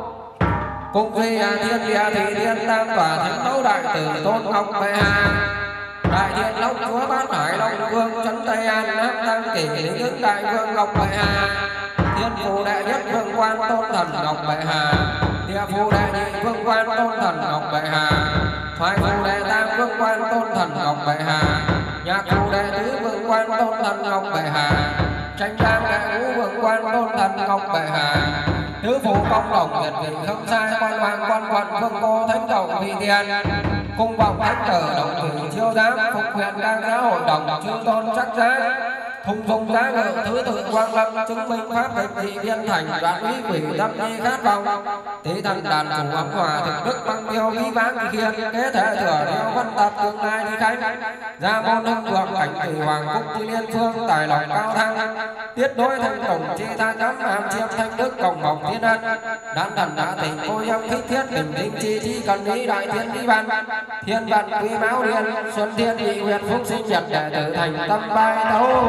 cung duy thiên địa thị thiên tam tòa thánh tấu đại tử tôn ngọc bệ hạ đại thiên long chúa bát hải long vương trấn tây an áp tăng kỷ lý ứng đại vương ngọc bệ hạ thiên phù đệ nhất vương quan tôn thần ngọc bệ hạ địa phù đệ nhị vương quan tôn thần ngọc bệ hạ thoại phù đệ tam vương quan tôn thần ngọc bệ hạ nhạc phù đệ tứ vương quan tôn thần ngọc bệ hạ tranh lang đệ ngũ vương quan tôn thần ngọc bệ hạ tứ phủ công đồng nhiệt vị không sai quan hoàng quan quận vương cô thánh đồng vị thiên cung vọng thánh tử đồng thủy chiêu giám phục huyện đăng giá hội đồng chư tôn chắc giá thùng thùng giá ngự thứ tự quang lâm chứng minh pháp định thị viên thành đoạn ý quỷ tâm nhi khát vọng tí thần đàn chủ ấm hòa thực đức băng tiêu khí váng kỳ khiên kế thể thừa đeo văn tập tương lai đi khánh gia môn hưng vượng cảnh tử hoàng cúc chi liên phương tài lòng cao thăng tiết đối thanh tổng chi tha cắm hàm chiêm thanh đức cộng mộc thiên ân đan thần đã tỉnh cô dâm thích thiết bình định chi chi cần lý đại thiên lý văn thiên vận quý máu điên xuân thiên nhị nguyệt phúc sinh nhật đệ tử thành tâm bài tấu.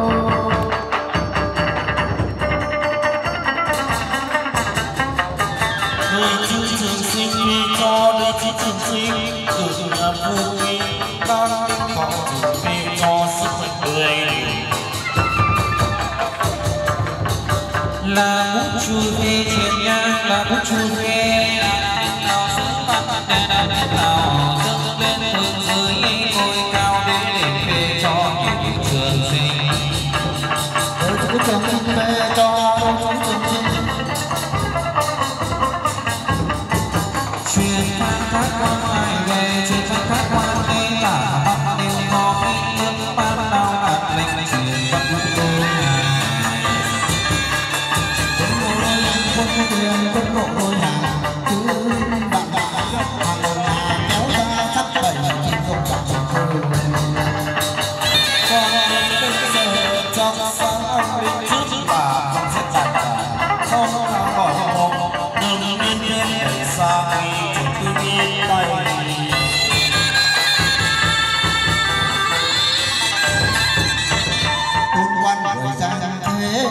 Người chữ trường sinh cho đời chữ trường sinh từ nhà phương nghi ban đêm họ chuẩn bị cho sức mạnh người là bút chu phê truyền nhang là bút chu phê là tên nào sướng văn đèn là tên nào dâng lên hướng dưới ngôi cao để để phê cho những trường sinh đời chữ trường sinh phê cho đời chữ trường sinh truyền khai thác quan ai về truyền khai thác quan đi cả bắc đều có kinh nước ban đau đạt lệnh truyền văn đôi quân ngôi quân quyền quân độ đôi hàng cứ bạn đã rất hàng đôi hàng kéo ra sắp bảy kim không cả trường thương còn bây giờ trong sáng anh linh trước và không sẽ tàn cả không nào bỏ một đừng nhiên nhiên để xa đi tự nhiên bay tôn quan thời gian thế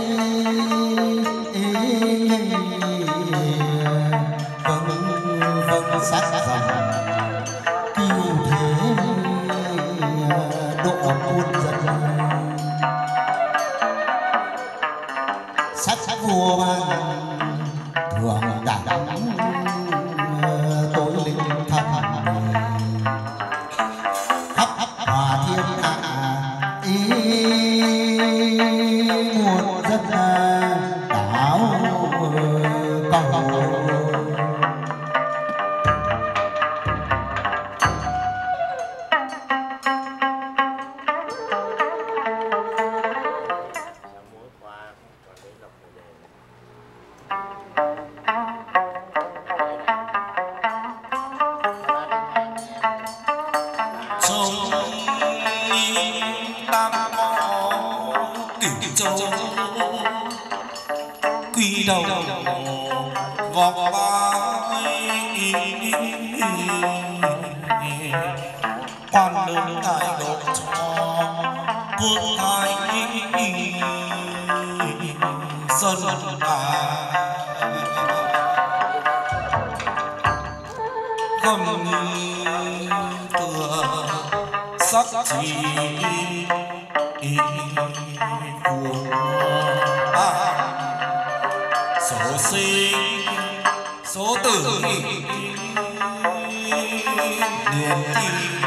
vâng vâng sát rằng kiêu thế độ muôn dân sát sát vua ban thường đảng tối linh thân hấp hấp hòa thiên hạ ý muôn dân đảo cầu đi đầu vòng vai quan lớn ngài độ cho vương thái dân à không tựa sắc chỉ của ta số sinh số tử niềm tin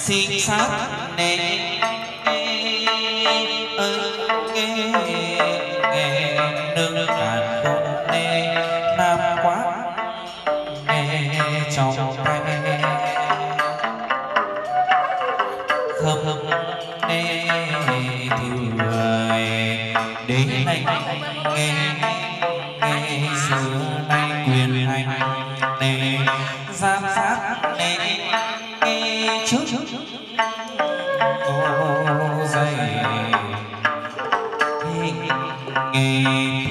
xin sát nè ơi nghe nghe nương cạn con nè nam quá nghe trong tay không nè thì người đến anh nghe nghe xưa nay quyền hành nè giám sát nè nghe trước ô dây nghe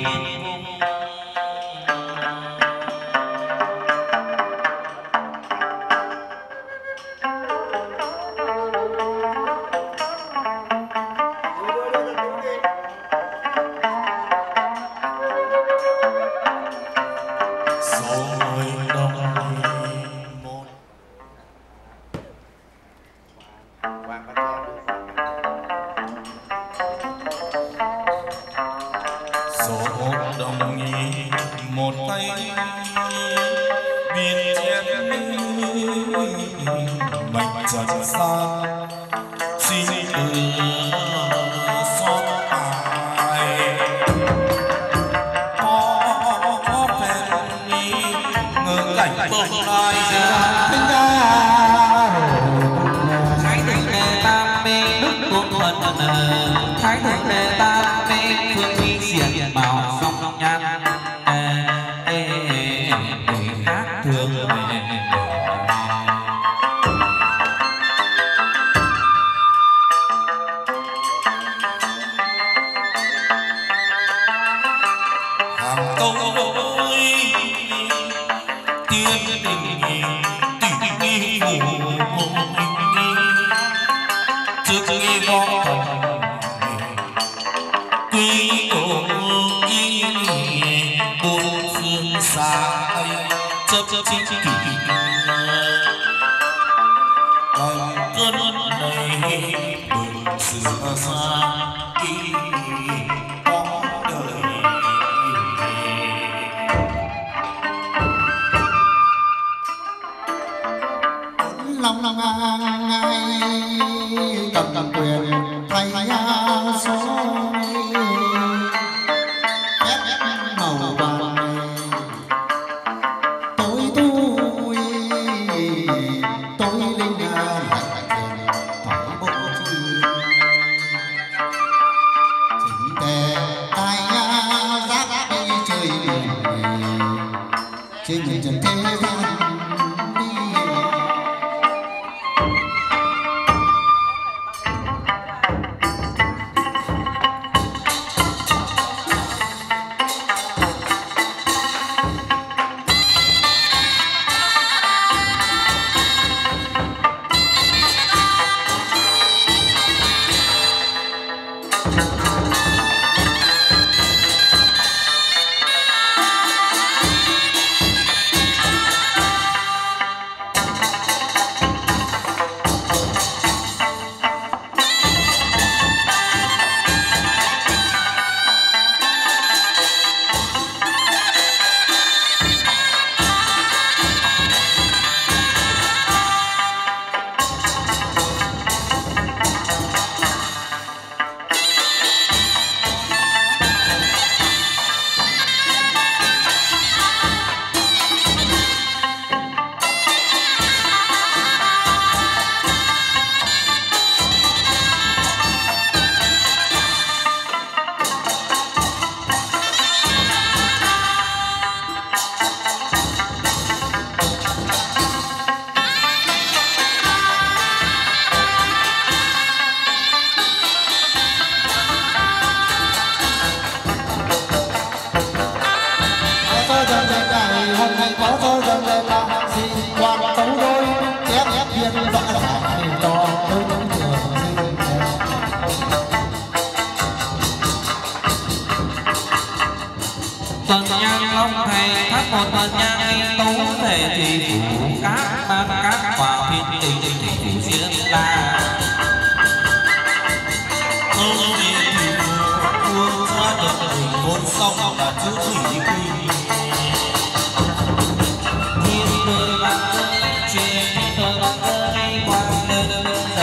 Hãy subscribe cho kênh Ghiền Mì Gõ để không bỏ lỡ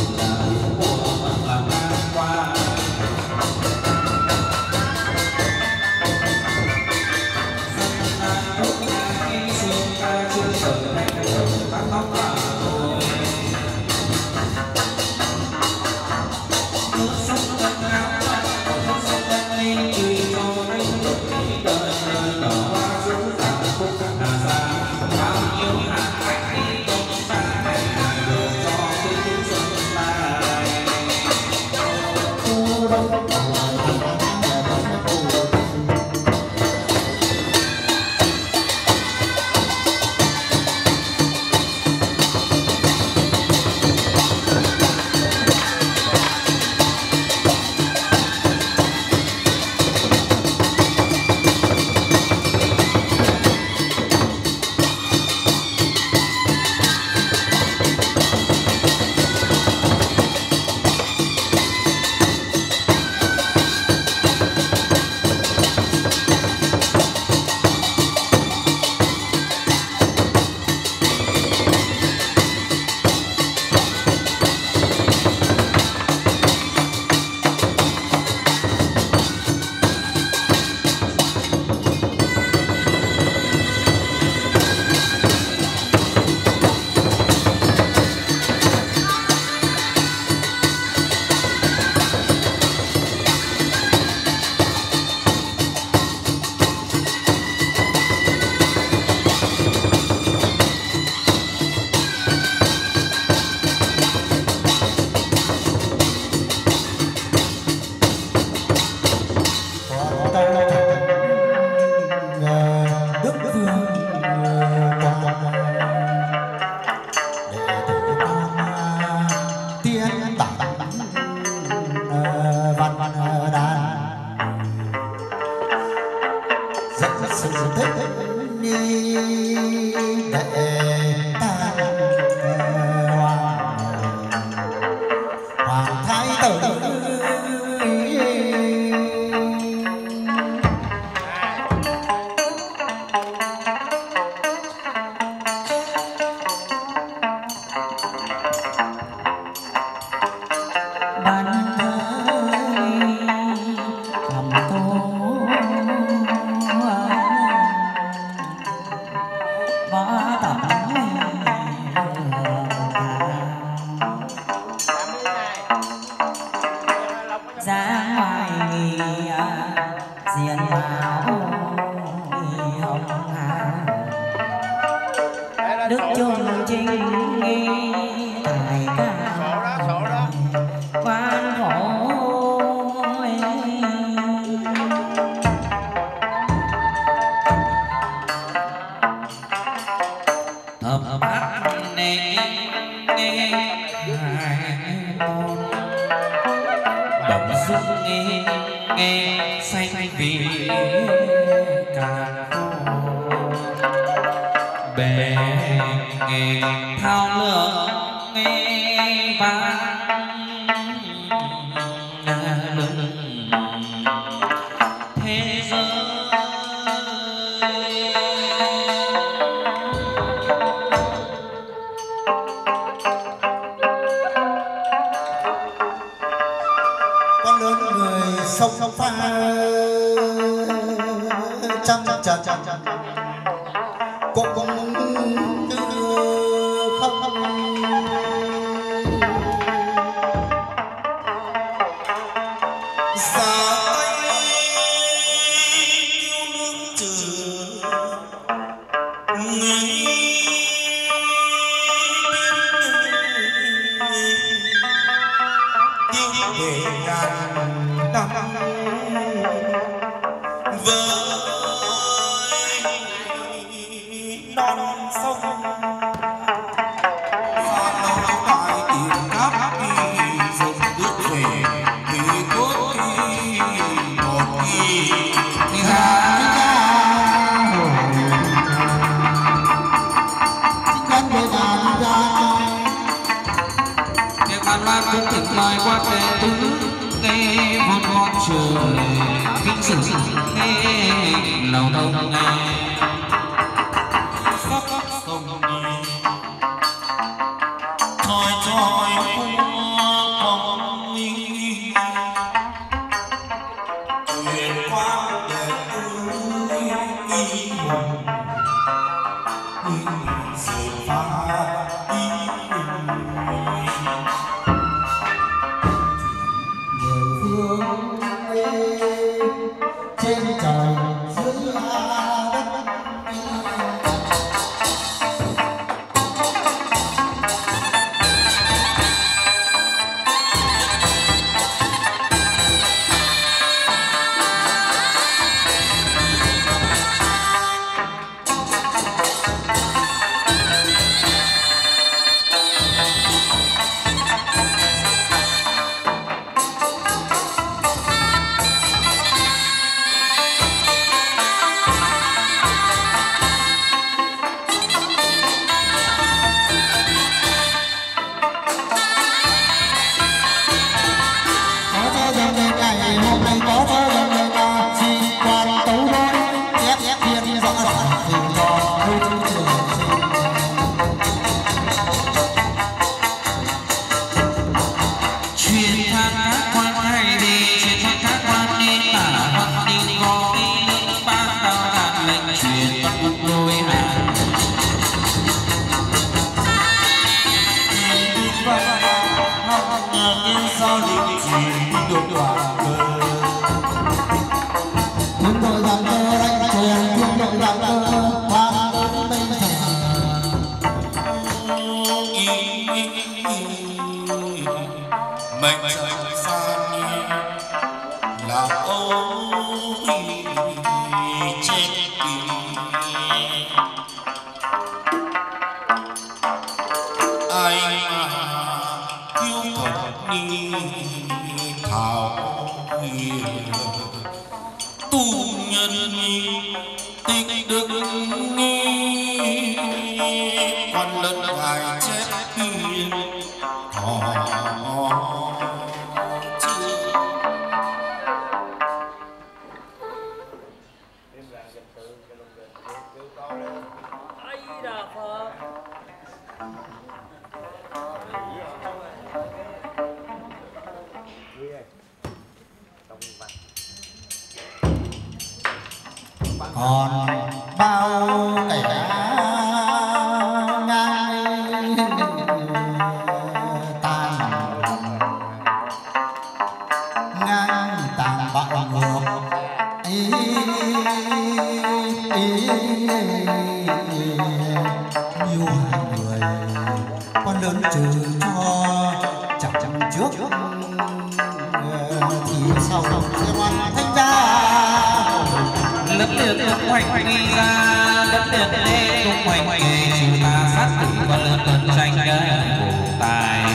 Thôi thôi như sao định chỉ đột quả cơ quân đội giang cơ đánh trường quân đội giang cơ quan lớn bên mệnh trời san là âu chết ai yêu thật ni thảo hiền tu nhân tích đức nghi quan lân ngài chết hiền thọ còn bao kẻ ngang tàn ngang tàn bạo ngược ý, ý, nhiều hai người con lớn trừ cho chẳng chẳng trước thì sau sẽ hoàn thành ra đất liệt tung hoành đi ra đất liệt lê tung hoành nghề trừ ta sát tử và lớn lớn tranh cổ tài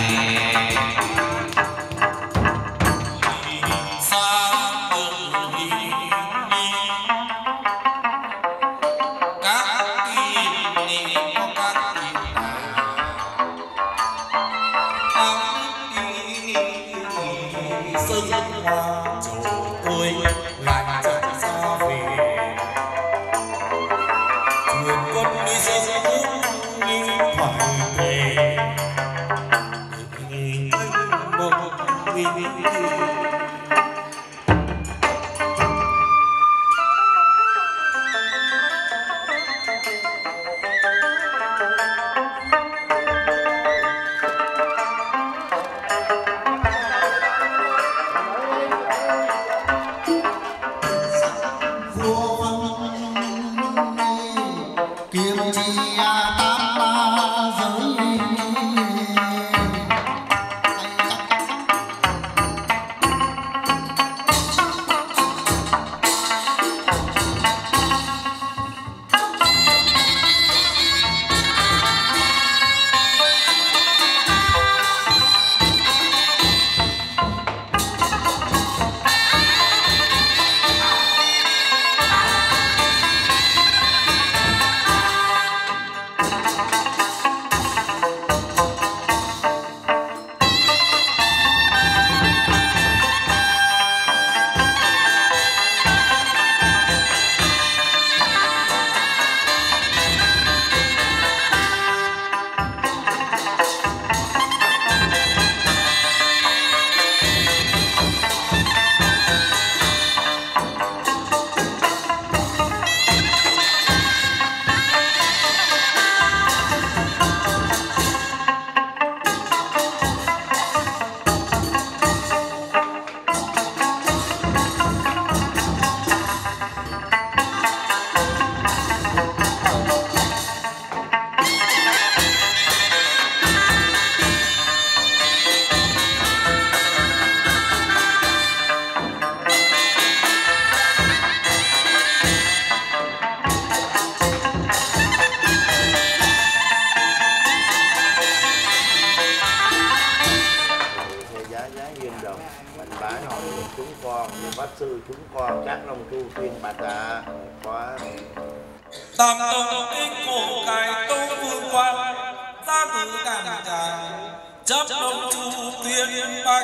tam tông kinh cổ cải tông vương quan gia tử đàn tràng chấp đông chu tiên bạch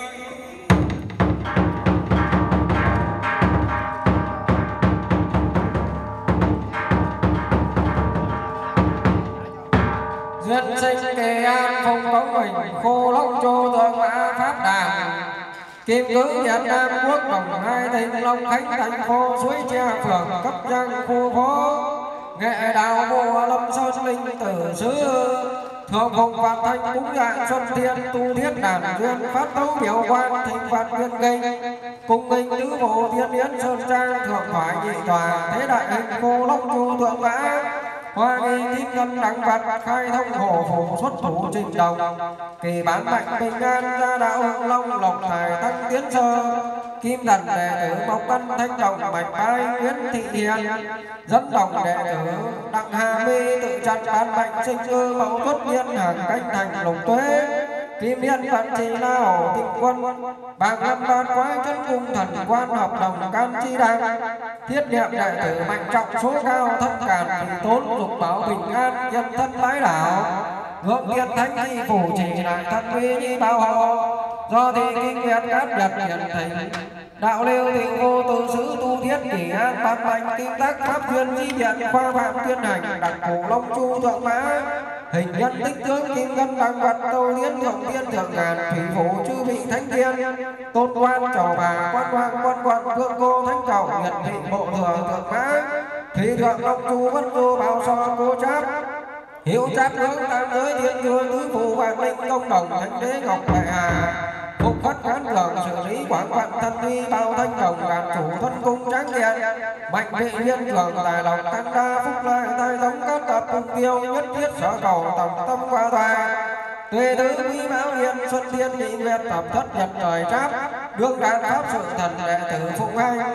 duyên sinh kỳ an phong cống bình khô lốc châu thượng mã pháp đàn kim cứ Việt Nam quốc đồng hai thành long khánh thành phố suối tre phường cấp trang khu phố nghệ đạo vua lâm sơn linh tử xứ thượng phụng Phạm Thanh cúng dạ Xuân Thiên tu thiết đàn duyên phát tấu biểu quan thịnh phạt viên gây cung nghinh tứ bộ thiên yến sơn trang thượng thoại nhị tòa thế đại hình cô long chu thượng mã hoa nghi kim ngân đẳng vật khai thông hồ phủ xuất thủ trình đồng kỳ bán mạnh bình an gia đạo hưng long lộc tài thăng tiến sơ kim thần đệ tử mộc ân thanh đồng bạch bai nguyễn thị hiền dẫn đồng đệ tử đặng hà my tự chặt bán mạnh sinh cư mẫu tuất niên hàng canh thành lục tuế kim niên vận trì la hổ tịnh quân bạc lâm ban quái chân cung thần quan hợp đồng can chi đăng thiết niệm đệ tử mạnh trọng số cao thân càn thì tốn dục bảo bình an nhân thân bái đảo ngưỡng thiên thánh thi phủ chỉ đại thân uy nhi bảo hộ do thị kinh nguyệt cát nhật hiển thành đạo liêu thị vô tự sứ tu thiết kỷ an bát mạnh kim tác pháp duyên chi viện khoa phạm tuyên hành đặc cổ long chu thượng mã hình nhân tích tướng kim ngân đăng vật tâu liên thượng thiên thượng ngàn thủy phủ chư vị thánh thiên tôn quan trầu bà quan hoàng quan quan vương cô thánh cầu nhật thị bộ thừa thượng mã thủy thượng long chu vân du bảo so cô cháp hiệu cháp hướng tam giới thiên thừa tứ phủ vạn linh công đồng thánh đế ngọc đại hà phục khất khán lượng xử lý quảng vạn thân uy bao thanh đồng đàn chủ thân cung tráng điện mạnh vị viên cường tài lòng tăng đa phúc lợi tài giống các tập cùng tiêu nhất thiết sở cầu tổng tâm qua thoại tuệ tứ quý mão hiền xuân thiên nhị nguyệt tập thất nhật trời tráp đương đàn pháp sự thần đệ tử phụng hành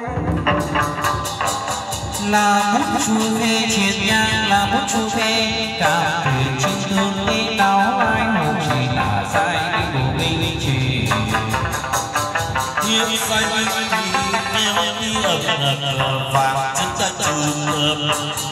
là bút chu phê triệt nhang là bút chu phê cả thuyền trương tương đi đáo anh hùng chỉ là sai đi bộ minh trì thiên sai minh trì neo đi ẩm ẩm vàng chân chân trường ẩm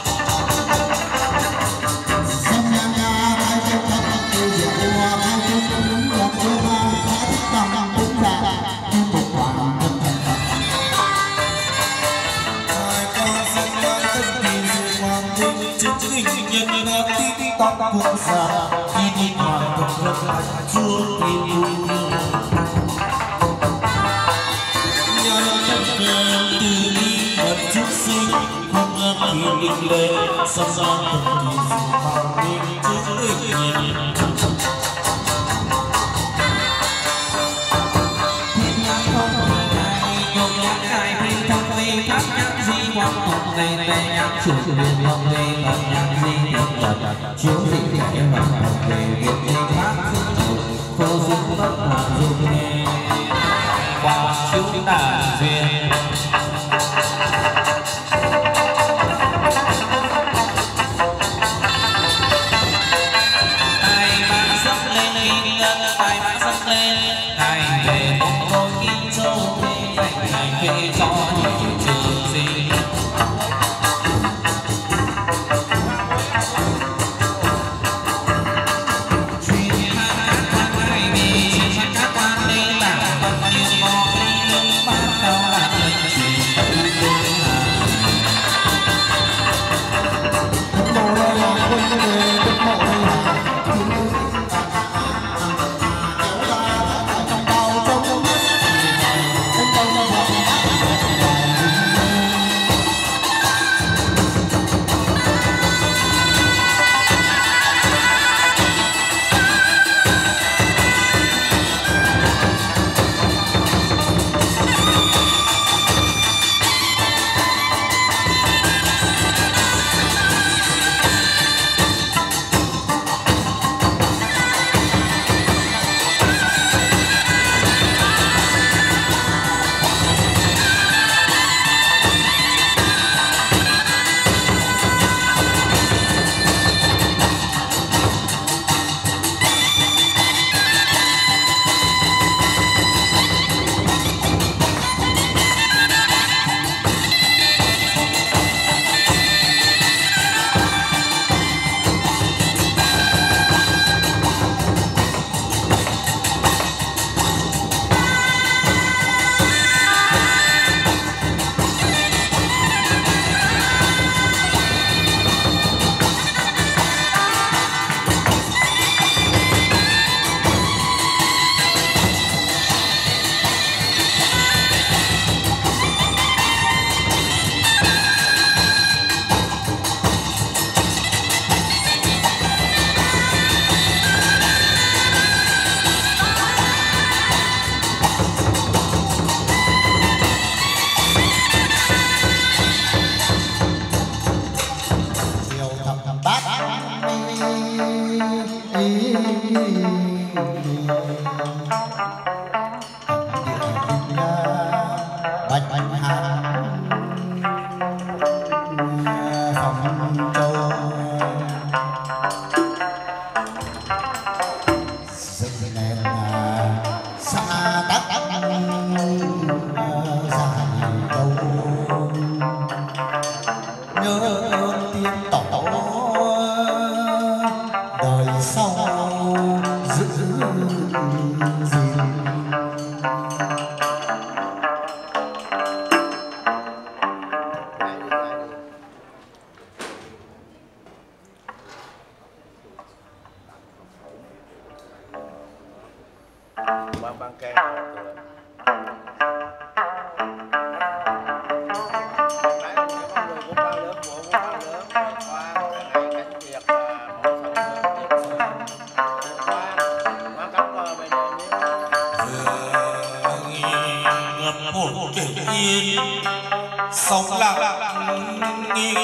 nhân là tí tóc quốc gia khi đi hoàng tục lập lại chúa kỳ vui nhân thân cơ từ đi vật chút sinh không ngờ kỳ linh lệ sắp ra từng kỳ sự hoàng minh trước ích nhiên thiên nhãn không hề này nhộn nhãn khai thi thông vi pháp nhãn di quang tục này này nhãn chủ liên thông vi phật nhãn di thiện vật chiếu dị kẻ hoàng hợp về việt linh pháp sinh thủ khô dung bất hòa dung nghe quang chiếu đàn duyên tài mã dâng lên kim ngân tài mã dâng lên hành về công ngôi kim châu thế thành hành về cho những trường sinh hãy bạch bạch hạ phòng châu dựng nền xa tắc dài đâu nhớ tiên tổ đời sau giữ gìn. Ban ban can sóng lặng nghi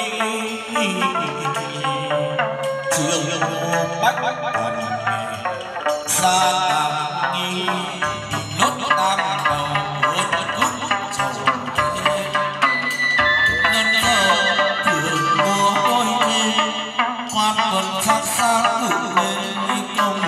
chiều bách thần xa làm nghi nốt đang đầu vượt cút trầu ngân thơ thường mùa đôi khi quan quần sắc xa ngự lên công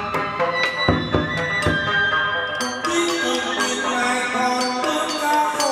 Hãy subscribe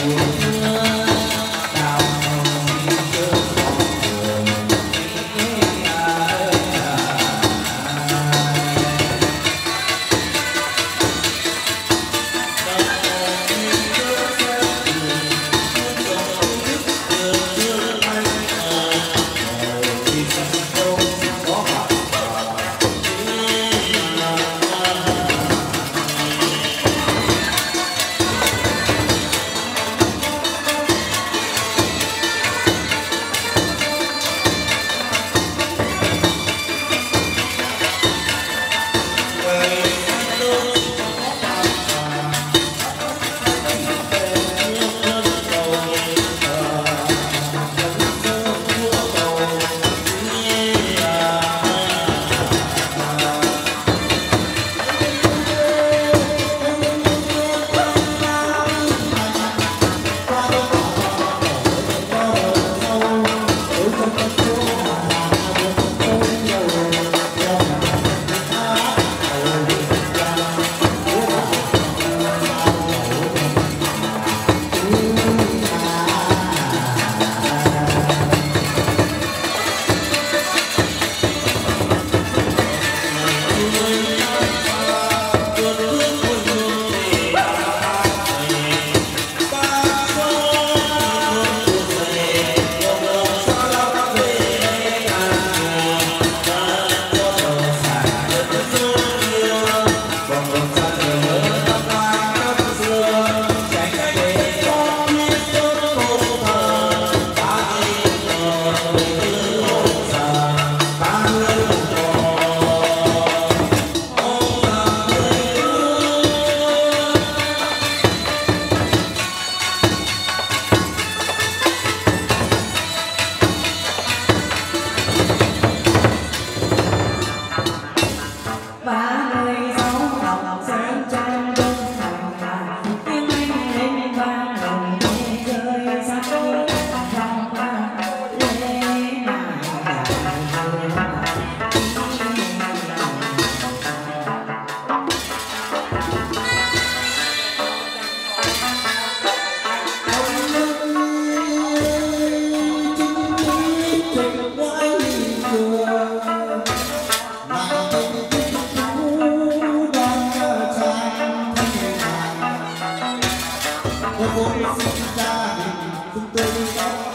Hãy subscribe cho kênh Ghiền Mì Gõ để không bỏ lỡ những video hấp dẫn.